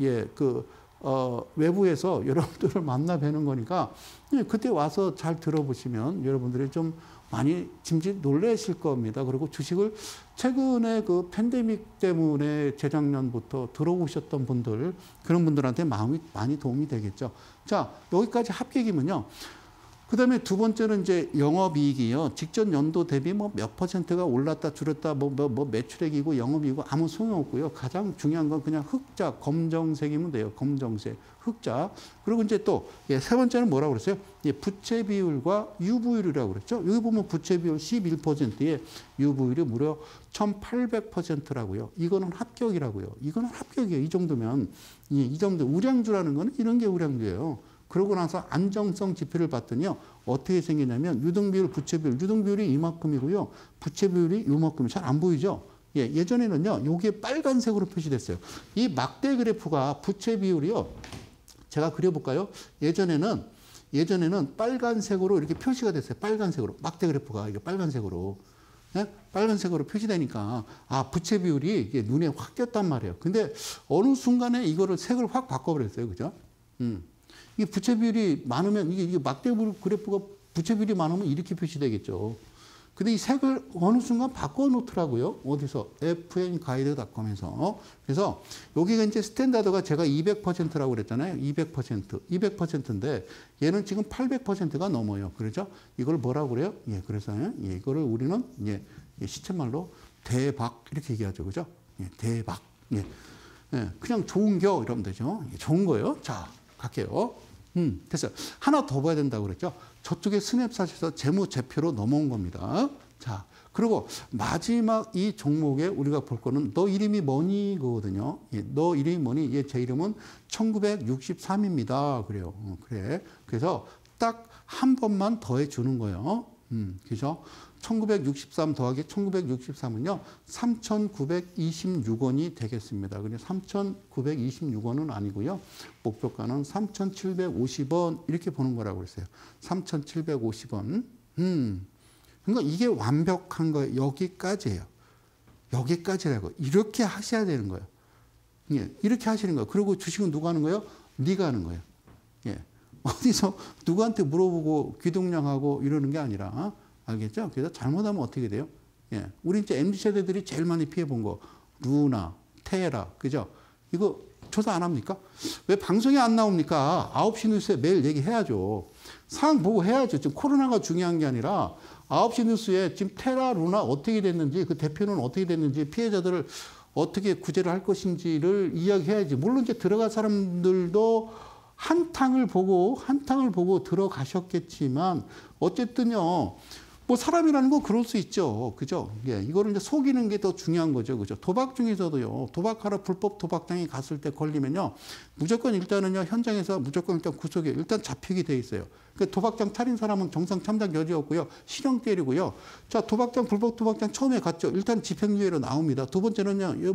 외부에서 여러분들을 만나 뵈는 거니까 그때 와서 잘 들어보시면 여러분들이 좀 많이 짐짓 놀라실 겁니다. 그리고 주식을 최근에 그 팬데믹 때문에 재작년부터 들어오셨던 분들, 그런 분들한테 많이 도움이 되겠죠. 자, 여기까지 합격이면요. 그 다음에 두 번째는 이제 영업이익이요. 직전 연도 대비 몇 %가 올랐다 줄었다 매출액이고 영업이익이고 아무 소용없고요. 가장 중요한 건 그냥 흑자, 검정색이면 돼요. 검정색, 흑자. 그리고 이제 또 세 번째는 뭐라고 그랬어요? 부채 비율과 유보율이라고 그랬죠. 여기 보면 부채 비율 11%에 유보율이 무려 1800%라고요. 이거는 합격이라고요. 이거는 합격이에요. 이 정도면. 이 정도 우량주라는 거는 이런 게 우량주예요. 그러고 나서 안정성 지표를 봤더니요. 어떻게 생기냐면 유동비율, 부채비율. 유동비율이 이만큼이고요. 부채비율이 이만큼. 잘 안 보이죠? 예전에는요. 요게 빨간색으로 표시됐어요. 이 막대 그래프가 부채비율이요. 제가 그려볼까요? 예전에는 빨간색으로 이렇게 표시가 됐어요. 빨간색으로. 막대 그래프가 이게 빨간색으로. 빨간색으로 표시되니까 부채 비율이 이게 눈에 확 띄었단 말이에요. 근데 어느 순간에 이거를 색을 확 바꿔버렸어요. 그죠? 이 부채 비율이 많으면 이게 막대 그래프가 부채 비율이 많으면 이렇게 표시되겠죠. 근데 이 색을 어느 순간 바꿔놓더라고요. 어디서? fnguide.com에서. 그래서 여기가 이제 스탠다드가 제가 200%라고 그랬잖아요. 200%인데 얘는 지금 800%가 넘어요. 그렇죠? 이걸 뭐라고 그래요? 그래서 이거를 우리는 시쳇말로 대박 이렇게 얘기하죠. 그죠? 대박. 그냥 좋은겨 이러면 되죠. 좋은 거예요. 자, 갈게요. 됐어요. 하나 더 봐야 된다고 그랬죠. 저쪽에 스냅샷에서 재무제표로 넘어온 겁니다. 자, 그리고 마지막 이 종목에 우리가 볼 거는 너 이름이 뭐니? 거거든요. 너 이름이 뭐니? 제 이름은 1963입니다. 그래요. 그래. 그래서 딱 한 번만 더해 주는 거예요. 그죠? 1963 더하기 1963은요, 3,926원이 되겠습니다. 근데 3,926원은 아니고요. 목표가는 3,750원 이렇게 보는 거라고 그랬어요. 3,750원. 그러니까 이게 완벽한 거예요. 여기까지예요. 여기까지라고. 이렇게 하셔야 되는 거예요. 이렇게 하시는 거예요. 그리고 주식은 누가 하는 거예요? 네가 하는 거예요. 어디서 누구한테 물어보고 귀동냥하고 이러는 게 아니라, 알겠죠? 그래서 잘못하면 어떻게 돼요? 우리 이제 MZ세대들이 제일 많이 피해본 거, 루나, 테라, 그죠? 이거 조사 안 합니까? 왜 방송에 안 나옵니까? 9시 뉴스에 매일 얘기해야죠. 상황 보고 해야죠. 지금 코로나가 중요한 게 아니라 9시 뉴스에 지금 테라, 루나 어떻게 됐는지, 그 대표는 어떻게 됐는지, 피해자들을 어떻게 구제를 할 것인지를 이야기해야지. 물론 이제 들어갈 사람들도 한탕을 보고 들어가셨겠지만, 어쨌든요, 뭐 사람이라는 거 그럴 수 있죠. 그죠? 이거를 이제 속이는 게 더 중요한 거죠. 그죠? 도박 중에서도요, 도박하러 불법 도박장에 갔을 때 걸리면요, 무조건 일단은요, 현장에서 무조건 일단 구속에 일단 잡히게 돼 있어요. 그 도박장 차린 사람은 정상 참작 여지 없고요, 실형 때리고요. 자, 불법 도박장 처음에 갔죠. 일단 집행유예로 나옵니다. 두 번째는요,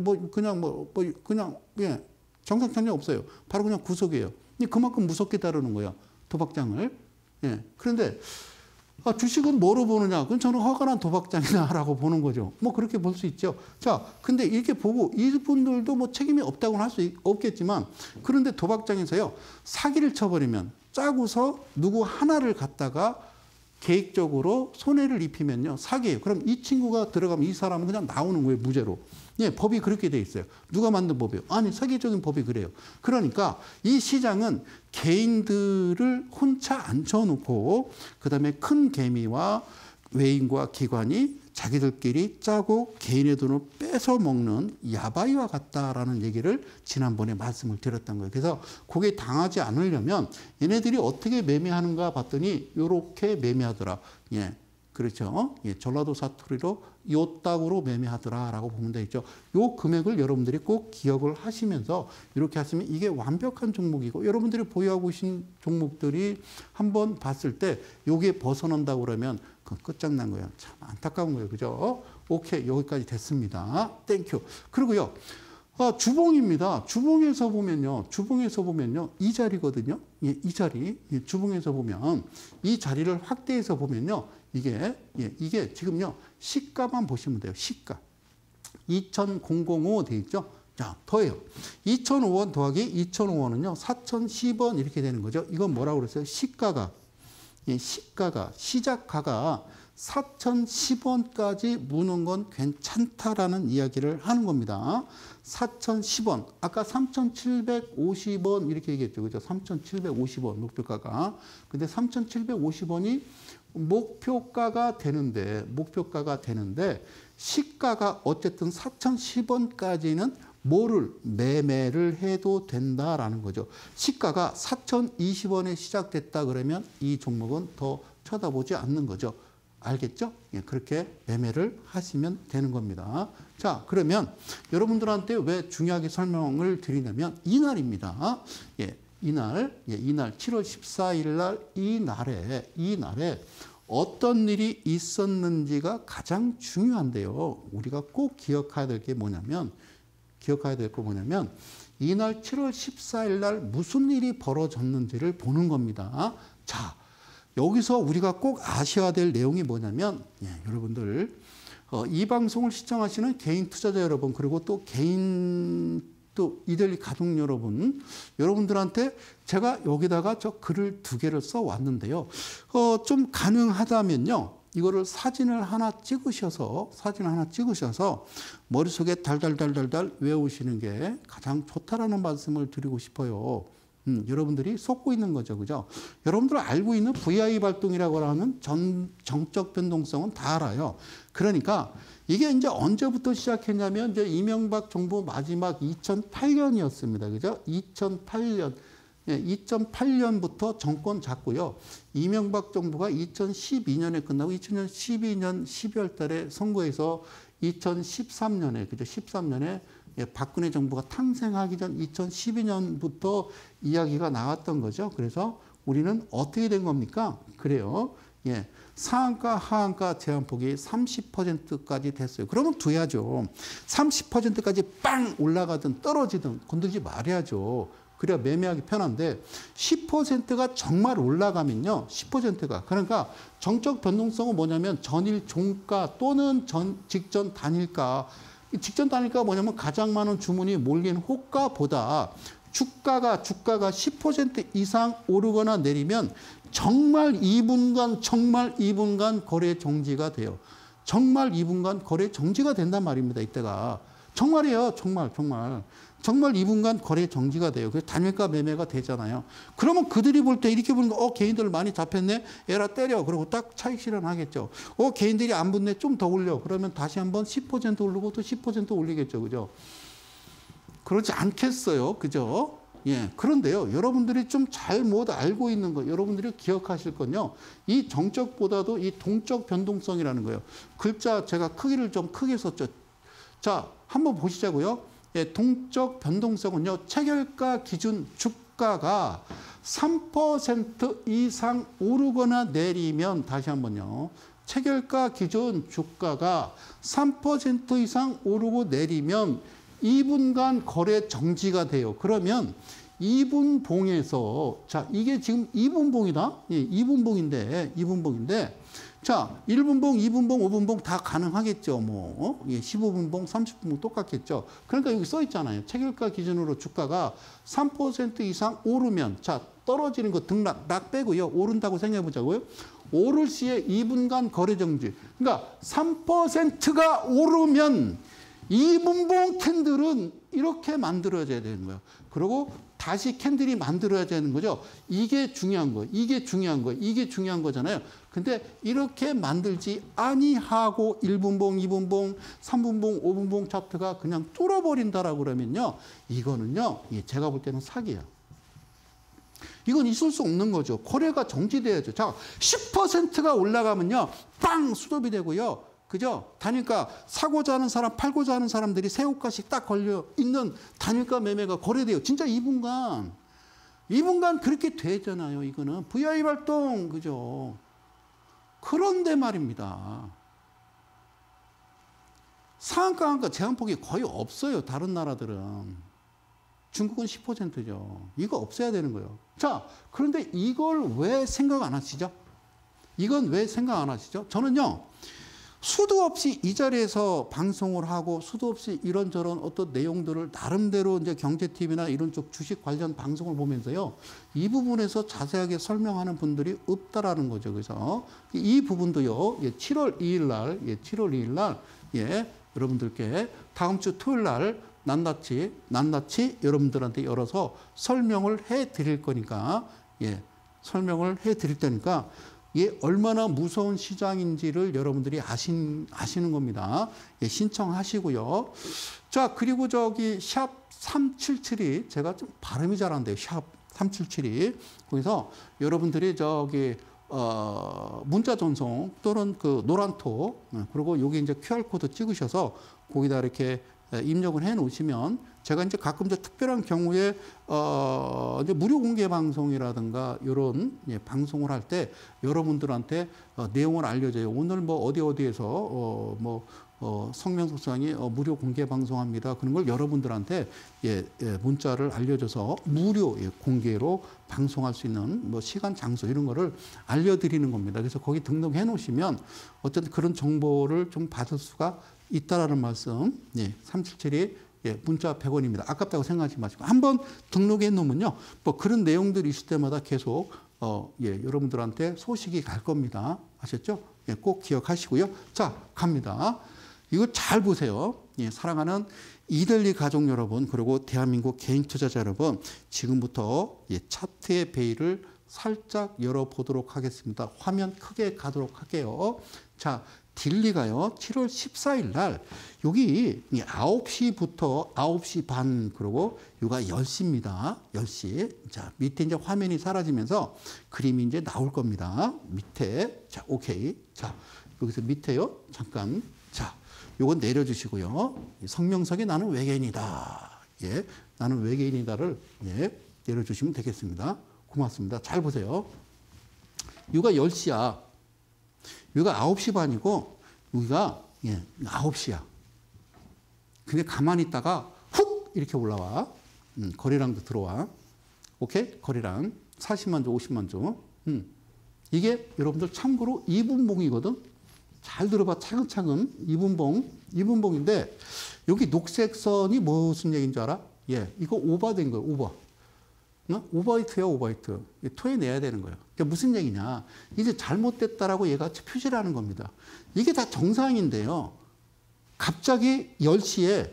정상 참작 없어요. 바로 그냥 구속이에요. 그만큼 무섭게 다루는 거예요. 도박장을. 그런데 주식은 뭐로 보느냐? 그건 저는 허가난 도박장이다라고 보는 거죠. 뭐 그렇게 볼 수 있죠. 자, 근데 이렇게 보고 이분들도 뭐 책임이 없다고는 할 수 없겠지만, 그런데 도박장에서요, 사기를 쳐버리면 짜고서 누구 하나를 갖다가 계획적으로 손해를 입히면요, 사기예요. 그럼 이 친구가 들어가면 이 사람은 그냥 나오는 거예요, 무죄로. 예, 법이 그렇게 돼 있어요. 누가 만든 법이에요? 아니, 세계적인 법이 그래요. 그러니까 이 시장은 개인들을 혼자 앉혀놓고 그다음에 큰 개미와 외인과 기관이 자기들끼리 짜고 개인의 돈을 뺏어 먹는 야바이와 같다라는 얘기를 지난번에 말씀을 드렸던 거예요. 그래서 그게 당하지 않으려면 얘네들이 어떻게 매매하는가 봤더니 이렇게 매매하더라. 예, 그렇죠. 예, 전라도 사투리로 요 딱으로 매매하더라라고 보면 되겠죠. 요 금액을 여러분들이 꼭 기억을 하시면서 이렇게 하시면 이게 완벽한 종목이고, 여러분들이 보유하고 계신 종목들이 한번 봤을 때 요게 벗어난다고 그러면 그 끝장난 거예요. 참 안타까운 거예요. 그죠? 오케이, 여기까지 됐습니다. 땡큐. 그리고요, 주봉입니다. 주봉에서 보면요, 이 자리거든요. 예, 이 자리. 예, 주봉에서 보면 이 자리를 확대해서 보면요, 이게 지금요, 시가만 보시면 돼요. 시가. 2,005 돼 있죠? 자, 더해요. 2,005원 더하기 2,005원은요, 4,010원 이렇게 되는 거죠. 이건 뭐라고 그랬어요? 시가가. 예, 시작가가 4,010원까지 무는 건 괜찮다라는 이야기를 하는 겁니다. 4,010원. 아까 3,750원 이렇게 얘기했죠. 그죠? 3,750원 목표가가. 근데 3,750원이 목표가가 되는데 시가가 어쨌든 4,010원까지는 뭐를 매매를 해도 된다라는 거죠. 시가가 4,020원에 시작됐다 그러면 이 종목은 더 쳐다보지 않는 거죠. 알겠죠? 예, 그렇게 매매를 하시면 되는 겁니다. 자, 그러면 여러분들한테 왜 중요하게 설명을 드리냐면 이날입니다. 예, 이날 7월 14일 날 이날에 어떤 일이 있었는지가 가장 중요한데요. 우리가 꼭 기억해야 될 거 뭐냐면 이날 7월 14일 날 무슨 일이 벌어졌는지를 보는 겁니다. 자, 여기서 우리가 꼭 아셔야 될 내용이 뭐냐면, 예, 여러분들 이 방송을 시청하시는 개인 투자자 여러분, 그리고 또 또 이들리 가족 여러분들한테 제가 여기다가 저 글을 2개를 써 왔는데요. 좀 가능하다면요, 이거를 사진을 하나 찍으셔서 머릿속에 달달달달달 외우시는 게 가장 좋다라는 말씀을 드리고 싶어요. 여러분들이 속고 있는 거죠. 그죠? 여러분들 알고 있는 VI 발동이라고 하는 정적 변동성은 다 알아요. 그러니까 이게 이제 언제부터 시작했냐면 이제 이명박 정부 마지막 2008년이었습니다. 그죠? 2008년. 예, 2008년부터 정권 잡고요. 이명박 정부가 2012년에 끝나고 2012년 12월 달에 선거에서 2013년에, 그죠? 13년에 예, 박근혜 정부가 탄생하기 전 2012년부터 이야기가 나왔던 거죠. 그래서 우리는 어떻게 된 겁니까? 그래요. 예, 상한가, 하한가 제한폭이 30%까지 됐어요. 그러면 둬야죠. 30%까지 빵 올라가든 떨어지든 건들지 말아야죠. 그래야 매매하기 편한데 10%가 정말 올라가면요. 10%가. 그러니까 정적 변동성은 뭐냐면 전일 종가 또는 직전 단일가. 직전 단일가가 뭐냐면 가장 많은 주문이 몰린 호가보다 주가가 10% 이상 오르거나 내리면 정말 2분간 거래 정지가 돼요. 정말 2분간 거래 정지가 된단 말입니다. 이때가. 정말이에요. 정말 2분간 거래 정지가 돼요. 그래서 단일가 매매가 되잖아요. 그러면 그들이 볼 때 이렇게 보니까 개인들 많이 잡혔네. 에라 때려. 그러고 딱 차익 실현하겠죠. 개인들이 안 붙네. 좀 더 올려. 그러면 다시 한번 10% 오르고 또 10% 올리겠죠. 그죠? 그러지 않겠어요. 그죠? 예. 그런데요. 여러분들이 좀 잘못 알고 있는 거, 여러분들이 기억하실 건요. 이 정적보다도 이 동적 변동성이라는 거예요. 글자 제가 크기를 좀 크게 썼죠. 자, 한번 보시자고요. 예, 동적 변동성은요, 체결가 기준 주가가 3% 이상 오르거나 내리면, 다시 한번요, 체결가 기준 주가가 3% 이상 오르고 내리면 2분간 거래 정지가 돼요. 그러면 2분봉에서, 자, 이게 지금 2분봉이다? 예, 2분봉인데, 자, 1분봉, 2분봉, 5분봉 다 가능하겠죠. 뭐, 예, 15분봉, 30분봉 똑같겠죠. 그러니까 여기 써 있잖아요. 체결가 기준으로 주가가 3% 이상 오르면, 자, 떨어지는 거 등락, 락 빼고요. 오른다고 생각해 보자고요. 오를 시에 2분간 거래 정지. 그러니까 3%가 오르면 2분봉 캔들은 이렇게 만들어져야 되는 거예요. 그리고 다시 캔들이 만들어야 되는 거죠. 이게 중요한 거예요. 이게 중요한 거예요. 이게 중요한 거잖아요. 근데 이렇게 만들지 아니하고 1분봉, 2분봉, 3분봉, 5분봉 차트가 그냥 뚫어버린다라고 그러면요. 이거는요. 제가 볼 때는 사기예요. 이건 있을 수 없는 거죠. 거래가 정지돼야죠. 자, 10%가 올라가면요. 빵! 수급이 되고요. 그죠? 단일가 사고자 하는 사람, 팔고자 하는 사람들이 새 옷가씩 딱 걸려 있는 단일가 매매가 거래돼요. 진짜 2분간. 2분간 그렇게 되잖아요. 이거는 VI 발동. 그죠? 그런데 말입니다. 상한가, 한가 제한폭이 거의 없어요. 다른 나라들은. 중국은 10%죠. 이거 없애야 되는 거예요. 자, 그런데 이걸 왜 생각 안 하시죠? 이건 왜 생각 안 하시죠? 저는요, 수도 없이 이 자리에서 방송을 하고 수도 없이 이런저런 어떤 내용들을 나름대로 이제 경제TV나 이런 쪽 주식 관련 방송을 보면서요, 이 부분에서 자세하게 설명하는 분들이 없다라는 거죠. 그래서 이 부분도요, 7월 2일 날, 7월 2일 날, 여러분들께 다음 주 토요일 날 낱낱이 여러분들한테 열어서 설명을 해 드릴 거니까, 설명을 해 드릴 테니까, 얼마나 무서운 시장인지를 여러분들이 아시는 겁니다. 신청하시고요. 자, 그리고 저기 샵 3772, 제가 좀 발음이 잘 안 돼요. 샵 3772. 거기서 여러분들이 저기 문자 전송 또는 그 노란톡, 그리고 여기 이제 QR코드 찍으셔서 거기다 이렇게 입력을 해 놓으시면 제가 이제 가끔 이제 특별한 경우에 이제 무료 공개 방송이라든가 이런 방송을 할 때 여러분들한테 내용을 알려줘요. 오늘 뭐 어디에서 성명석 소장이 무료 공개 방송합니다. 그런 걸 여러분들한테 문자를 알려줘서 무료 공개로 방송할 수 있는 뭐 시간, 장소 이런 거를 알려드리는 겁니다. 그래서 거기 등록해 놓으시면 어쨌든 그런 정보를 좀 받을 수가 있다라는 말씀. 377이 문자 100원입니다. 아깝다고 생각하지 마시고 한번 등록해 놓으면요, 뭐 그런 내용들이 있을 때마다 계속 여러분들한테 소식이 갈 겁니다. 아셨죠? 꼭 기억하시고요. 자, 갑니다. 이거 잘 보세요. 사랑하는 이들리 가족 여러분, 그리고 대한민국 개인 투자자 여러분, 지금부터 차트의 베일을 살짝 열어보도록 하겠습니다. 화면 크게 가도록 할게요. 자, 딜리가요, 7월 14일 날, 여기 9시부터 9시 반, 그리고 여기가 10시입니다. 10시. 자, 밑에 이제 화면이 사라지면서 그림이 이제 나올 겁니다. 밑에. 자, 오케이. 자, 여기서 밑에요. 잠깐. 자, 요건 내려주시고요. 성명석이 나는 외계인이다. 나는 외계인이다를 내려주시면 되겠습니다. 고맙습니다. 잘 보세요. 여기가 10시야. 여기가 9시 반이고, 여기가 9시야. 근데 가만히 있다가 훅! 이렇게 올라와. 거래량도 들어와. 오케이? 거래량. 40만 주, 50만 주. 이게 여러분들 참고로 2분봉이거든. 잘 들어봐. 차근차근. 2분봉인데, 여기 녹색 선이 무슨 얘기인 줄 알아? 이거 오버된 거예요. 오버. 오버히트야, 오버히트. 토해내야 되는 거예요. 그러니까 무슨 얘기냐. 이제 잘못됐다라고 얘가 표시를 하는 겁니다. 이게 다 정상인데요. 갑자기 10시부터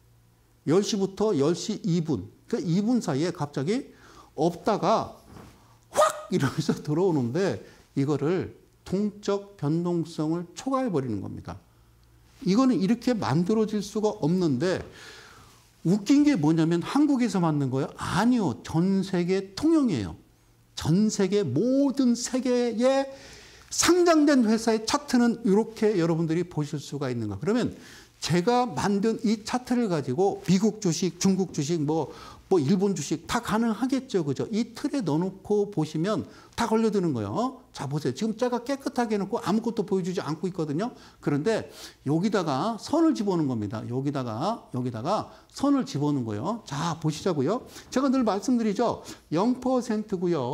10시 2분, 그러니까 2분 사이에 갑자기 없다가 확! 이러면서 들어오는데 이거를 동적 변동성을 초과해버리는 겁니다. 이거는 이렇게 만들어질 수가 없는데 웃긴 게 뭐냐면 한국에서 만든 거예요? 아니요. 전 세계 통용이에요. 전 세계 모든 세계에 상장된 회사의 차트는 이렇게 여러분들이 보실 수가 있는 거예요. 그러면 제가 만든 이 차트를 가지고 미국 주식, 중국 주식, 뭐 일본 주식 다 가능하겠죠. 그죠? 이 틀에 넣어놓고 보시면 다 걸려드는 거예요. 자, 보세요. 지금 제가 깨끗하게 해놓고 아무것도 보여주지 않고 있거든요. 그런데 여기다가 선을 집어넣은 겁니다. 여기다가 선을 집어넣은 거예요. 자, 보시자고요. 제가 늘 말씀드리죠. 0%고요.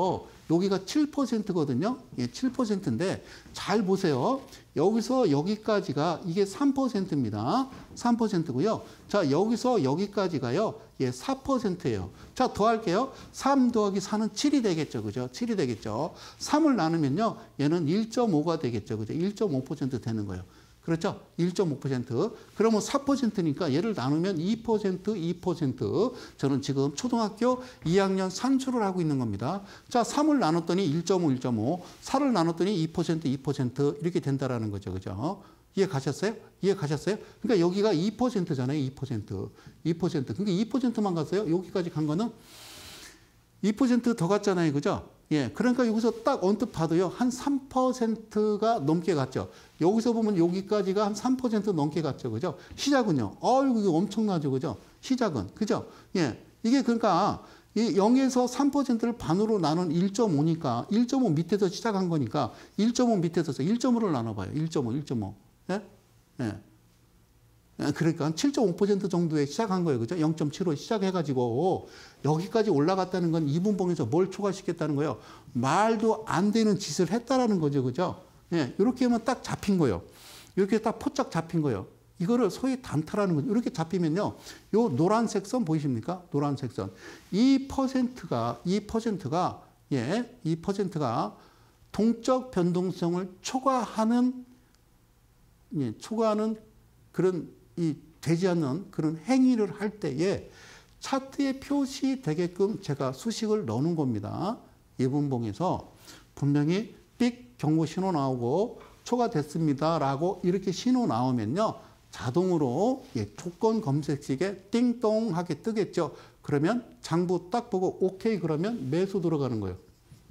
여기가 7%거든요. 예, 7%인데 잘 보세요. 여기서 여기까지가 이게 3%입니다. 3%고요. 자, 여기서 여기까지가요. 예, 4%예요. 자, 더할게요. 3 더하기 4는 7이 되겠죠. 그죠? 7이 되겠죠. 3을 나누면요. 얘는 1.5가 되겠죠. 그죠? 1.5% 되는 거예요. 그렇죠? 1.5%. 그러면 4%니까 얘를 나누면 2%, 2%. 저는 지금 초등학교 2학년 산수를 하고 있는 겁니다. 자, 3을 나눴더니 1.5, 1.5. 4를 나눴더니 2%, 2% 이렇게 된다라는 거죠. 그죠? 이해 가셨어요? 이해 가셨어요? 그러니까 여기가 2%잖아요. 2%. 2%. 그러니까 2%만 갔어요. 여기까지 간 거는 2% 더 갔잖아요. 그죠? 예. 그러니까 여기서 딱 언뜻 봐도요. 한 3%가 넘게 갔죠. 여기서 보면 여기까지가 한 3% 넘게 갔죠. 그죠? 시작은요. 어이구, 이거 엄청나죠. 그죠? 시작은. 그죠? 예. 이게 그러니까 이 0에서 3%를 반으로 나눈 1.5니까 1.5 밑에서 시작한 거니까 1.5 밑에서 1.5를 나눠봐요. 1.5, 1.5. 예? 예. 그러니까 한 7.5% 정도에 시작한 거예요. 그죠? 0.75 시작해가지고 여기까지 올라갔다는 건 이분봉에서 뭘 초과시켰다는 거예요. 말도 안 되는 짓을 했다라는 거죠. 그죠? 예, 이렇게 하면 딱 잡힌 거예요. 이렇게 딱 포착 잡힌 거예요. 이거를 소위 단타라는 거죠. 이렇게 잡히면요. 요 노란색 선 보이십니까? 노란색 선. 2%가 예, 2%가 동적 변동성을 초과하는 예, 초과하는 그런 이 되지 않는 그런 행위를 할 때에 차트에 표시되게끔 제가 수식을 넣는 겁니다. 예분봉에서 분명히 삑 경고 신호 나오고 초과됐습니다라고 이렇게 신호 나오면요. 자동으로 예, 조건 검색식에 띵동하게 뜨겠죠. 그러면 장부 딱 보고 오케이 그러면 매수 들어가는 거예요.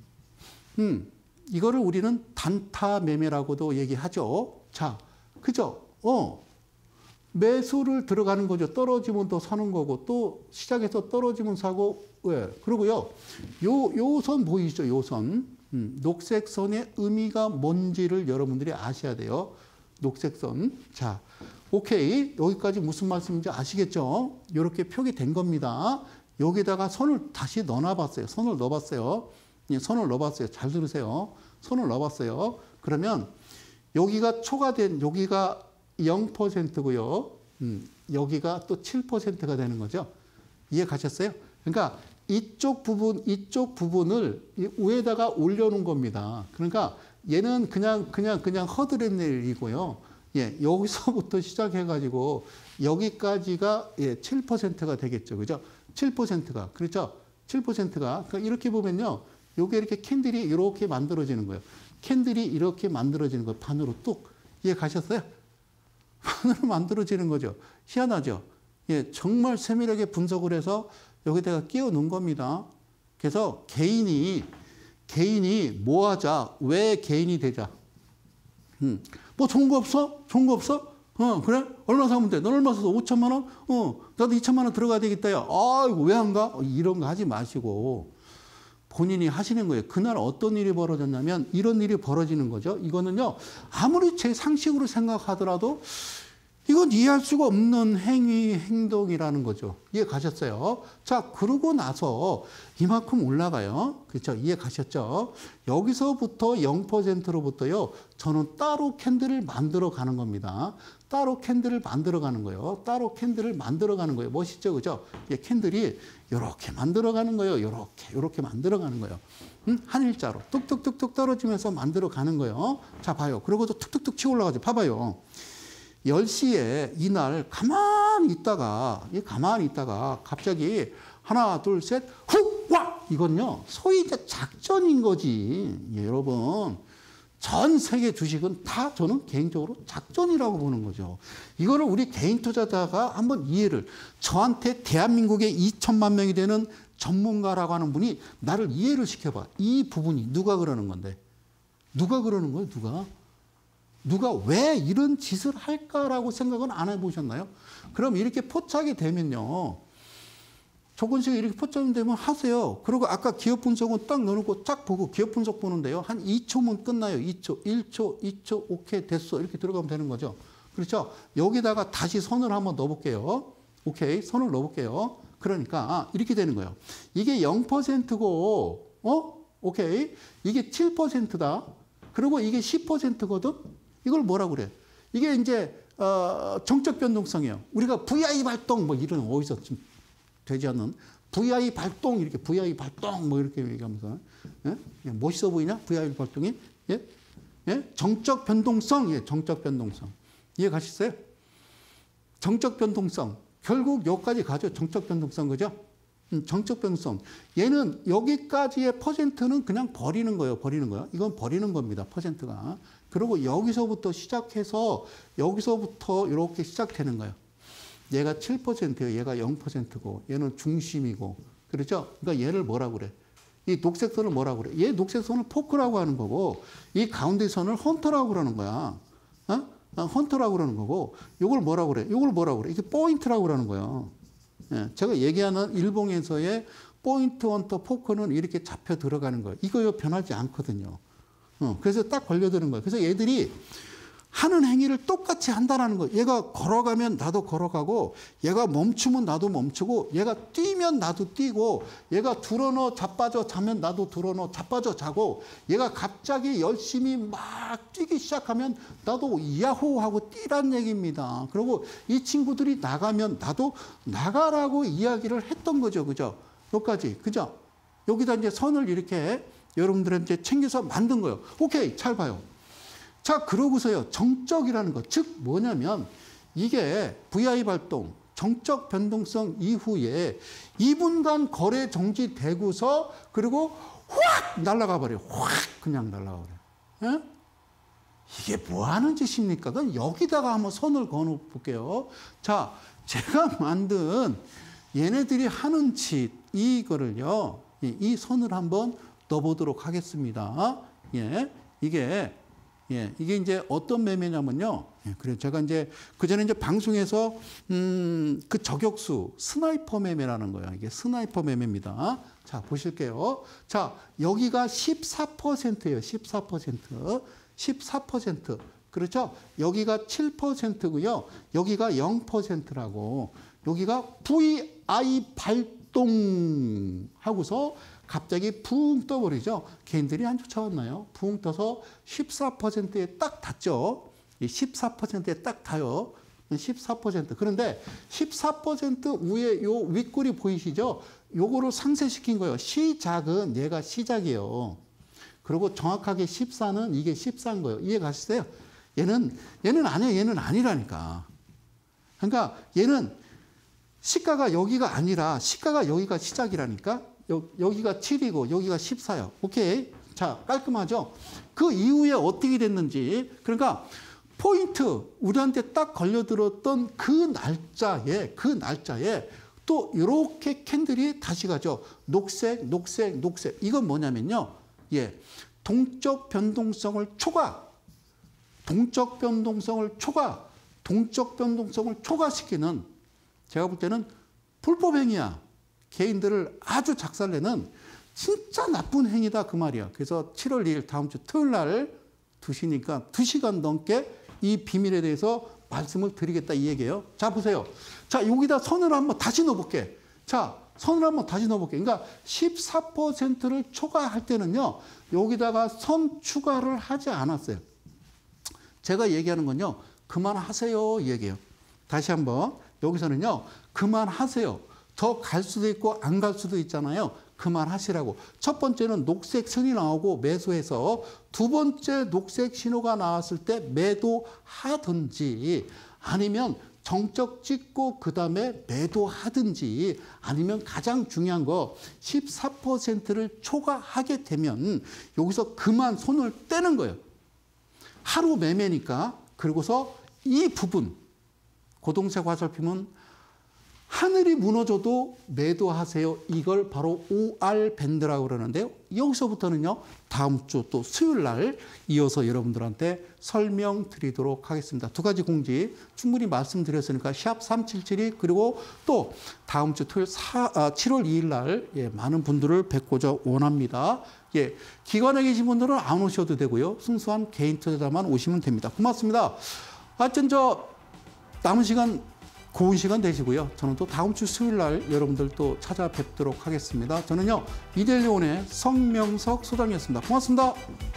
이거를 우리는 단타 매매라고도 얘기하죠. 자, 그죠? 매수를 들어가는 거죠. 떨어지면 또 사는 거고, 또 시작해서 떨어지면 사고, 예. 그리고요, 요 선 보이시죠? 요 선. 녹색 선의 의미가 뭔지를 여러분들이 아셔야 돼요. 녹색 선. 자, 오케이. 여기까지 무슨 말씀인지 아시겠죠? 이렇게 표기된 겁니다. 여기다가 선을 다시 넣어봤어요. 선을 넣어봤어요. 예, 선을 넣어봤어요. 잘 들으세요. 선을 넣어봤어요. 그러면 여기가 초과된, 여기가 0%고요. 여기가 또 7%가 되는 거죠. 이해 가셨어요? 그러니까 이쪽 부분을 위에다가 올려놓은 겁니다. 그러니까 얘는 그냥 허드렛일이고요. 예, 여기서부터 시작해가지고 여기까지가 예, 7%가 되겠죠. 그죠? 7%가. 그렇죠? 7%가. 그러니까 이렇게 보면요. 요게 이렇게 캔들이 이렇게 만들어지는 거예요. 캔들이 이렇게 만들어지는 거예요. 반으로 뚝. 이해 가셨어요? 반으로 만들어지는 거죠. 희한하죠? 예, 정말 세밀하게 분석을 해서 여기다가 끼워 넣은 겁니다. 그래서 개인이 뭐 하자? 왜 개인이 되자? 뭐 좋은 거 없어? 좋은 거 없어? 그래? 얼마 사면 돼? 넌 얼마 써서 5천만 원? 나도 2천만 원 들어가야 되겠다요. 아이고, 왜 안 가? 이런 거 하지 마시고 본인이 하시는 거예요. 그날 어떤 일이 벌어졌냐면 이런 일이 벌어지는 거죠. 이거는요. 아무리 제 상식으로 생각하더라도 이건 이해할 수가 없는 행동이라는 거죠. 이해 가셨어요? 자, 그러고 나서 이만큼 올라가요. 그렇죠? 이해 가셨죠? 여기서부터 0%로부터요. 저는 따로 캔들을 만들어 가는 겁니다. 따로 캔들을 만들어 가는 거예요. 따로 캔들을 만들어 가는 거예요. 멋있죠? 그죠? 예, 캔들이 이렇게 만들어 가는 거예요. 이렇게 만들어 가는 거예요. 한 일자로 뚝뚝뚝뚝 떨어지면서 만들어 가는 거예요. 자, 봐요. 그러고도 툭툭툭 치고 올라가죠. 봐봐요. 10시에 이날 가만히 있다가 갑자기 하나, 둘, 셋, 훅! 와! 이건요, 소위 이제 작전인 거지. 예, 여러분. 전 세계 주식은 다 저는 개인적으로 작전이라고 보는 거죠. 이거를 우리 개인 투자자가 한번 이해를, 저한테 대한민국에 2천만 명이 되는 전문가라고 하는 분이 나를 이해를 시켜봐. 이 부분이 누가 그러는 건데? 누가 그러는 거예요? 누가 왜 이런 짓을 할까라고 생각은 안 해보셨나요? 그럼 이렇게 포착이 되면요. 조금씩 이렇게 포착이 되면 하세요. 그리고 아까 기업 분석은 딱 넣어놓고 딱 보고 기업 분석 보는데요. 한 2초면 끝나요. 2초, 1초, 2초, 오케이, 됐어. 이렇게 들어가면 되는 거죠. 그렇죠? 여기다가 다시 선을 한번 넣어볼게요. 오케이, 선을 넣어볼게요. 그러니까 이렇게 되는 거예요. 이게 0%고, 오케이. 이게 7%다. 그리고 이게 10%거든. 이걸 뭐라고 그래? 이게 이제 정적 변동성이에요. 우리가 VI 발동 뭐 이런 어디서 좀 되지 않는 VI 발동 이렇게 VI 발동 뭐 이렇게 얘기하면서 예? 멋있어 보이냐? VI 발동이 예? 예? 정적 변동성 예, 정적 변동성 이해 가시겠어요? 정적 변동성 결국 여기까지 가죠. 정적 변동성 그죠? 정적 변동성 얘는 여기까지의 퍼센트는 그냥 버리는 거예요. 버리는 거야. 이건 버리는 겁니다. 퍼센트가. 그리고 여기서부터 시작해서 여기서부터 이렇게 시작되는 거예요. 얘가 7%예요. 얘가 0%고 얘는 중심이고 그렇죠? 그러니까 얘를 뭐라고 그래? 이 녹색 선을 뭐라고 그래? 얘 녹색 선을 포크라고 하는 거고 이 가운데 선을 헌터라고 그러는 거야. 헌터라고 그러는 거고 이걸 뭐라고 그래? 이걸 뭐라고 그래? 이게 포인트라고 그러는 거예요. 예, 제가 얘기하는 일봉에서의 포인트 헌터 포크는 이렇게 잡혀 들어가는 거예요. 이거 변하지 않거든요. 그래서 딱 걸려드는 거예요. 그래서 얘들이 하는 행위를 똑같이 한다는 거예요. 얘가 걸어가면 나도 걸어가고 얘가 멈추면 나도 멈추고 얘가 뛰면 나도 뛰고 얘가 들어넣어 자빠져 자면 나도 들어넣어 자빠져 자고 얘가 갑자기 열심히 막 뛰기 시작하면 나도 야호 하고 뛰란 얘기입니다. 그리고 이 친구들이 나가면 나도 나가라고 이야기를 했던 거죠. 그죠? 여기까지. 그죠? 여기다 이제 선을 이렇게 여러분들한테 챙겨서 만든 거예요. 오케이. 잘 봐요. 자, 그러고서요. 정적이라는 것. 즉 뭐냐면 이게 VI 발동, 정적 변동성 이후에 2분간 거래 정지되고서 그리고 확 날아가 버려요. 확 그냥 날아가 버려요. 예? 이게 뭐 하는 짓입니까? 그럼 여기다가 한번 선을 그어 볼게요. 자, 제가 만든 얘네들이 하는 짓 이거를요. 이 선을 한번 넣어보도록 하겠습니다. 예, 이게 이제 어떤 매매냐면요. 예, 그래 제가 이제 그 전에 이제 방송에서 그 저격수 스나이퍼 매매라는 거예요. 이게 스나이퍼 매매입니다. 자, 보실게요. 자, 여기가 14%예요. 14%. 14%. 그렇죠? 여기가 7%고요. 여기가 0%라고. 여기가 VI 발동 하고서 갑자기 붕 떠버리죠. 개인들이 안 쫓아왔나요? 붕 떠서 14%에 딱 닿죠. 14%에 딱 닿아요. 14%. 그런데 14% 위에 요 윗골이 보이시죠? 요거를 상쇄시킨 거예요. 시작은 얘가 시작이에요. 그리고 정확하게 14는 이게 14인 거예요. 이해 가시세요? 얘는 아니에요. 얘는 아니라니까. 그러니까 얘는 시가가 여기가 아니라 시가가 여기가 시작이라니까. 여기가 7이고 여기가 14요. 오케이. 자, 깔끔하죠? 그 이후에 어떻게 됐는지. 그러니까 포인트 우리한테 딱 걸려들었던 그 날짜에 또 이렇게 캔들이 다시 가죠. 녹색, 녹색, 녹색. 이건 뭐냐면요. 예. 동적 변동성을 초과시키는 제가 볼 때는 불법 행위야. 개인들을 아주 작살내는 진짜 나쁜 행위다 그 말이야. 그래서 7월 2일 다음 주 토요일 날 2시니까 2시간 넘게 이 비밀에 대해서 말씀을 드리겠다 이 얘기예요. 자, 보세요. 자, 여기다 선을 한번 다시 넣어볼게. 자, 선을 한번 다시 넣어볼게. 그러니까 14%를 초과할 때는요. 여기다가 선 추가를 하지 않았어요. 제가 얘기하는 건요. 그만하세요 이 얘기예요. 다시 한번 여기서는요. 그만하세요. 더 갈 수도 있고 안 갈 수도 있잖아요. 그만하시라고. 첫 번째는 녹색 선이 나오고 매수해서 두 번째 녹색 신호가 나왔을 때 매도하든지 아니면 정적 찍고 그다음에 매도하든지 아니면 가장 중요한 거 14%를 초과하게 되면 여기서 그만 손을 떼는 거예요. 하루 매매니까. 그리고서 이 부분 고동색 화살표는 하늘이 무너져도 매도하세요. 이걸 바로 OR 밴드라고 그러는데요. 여기서부터는요. 다음 주 또 수요일 날 이어서 여러분들한테 설명드리도록 하겠습니다. 두 가지 공지 충분히 말씀드렸으니까 샵 377이 그리고 또 다음 주 토요일 7월 2일 날 예, 많은 분들을 뵙고자 원합니다. 예, 기관에 계신 분들은 안 오셔도 되고요. 순수한 개인 투자자만 오시면 됩니다. 고맙습니다. 하여튼 남은 시간 고운 시간 되시고요. 저는 또 다음 주 수요일 날 여러분들 또 찾아뵙도록 하겠습니다. 저는요, 이데일리온의 성명석 소장이었습니다. 고맙습니다.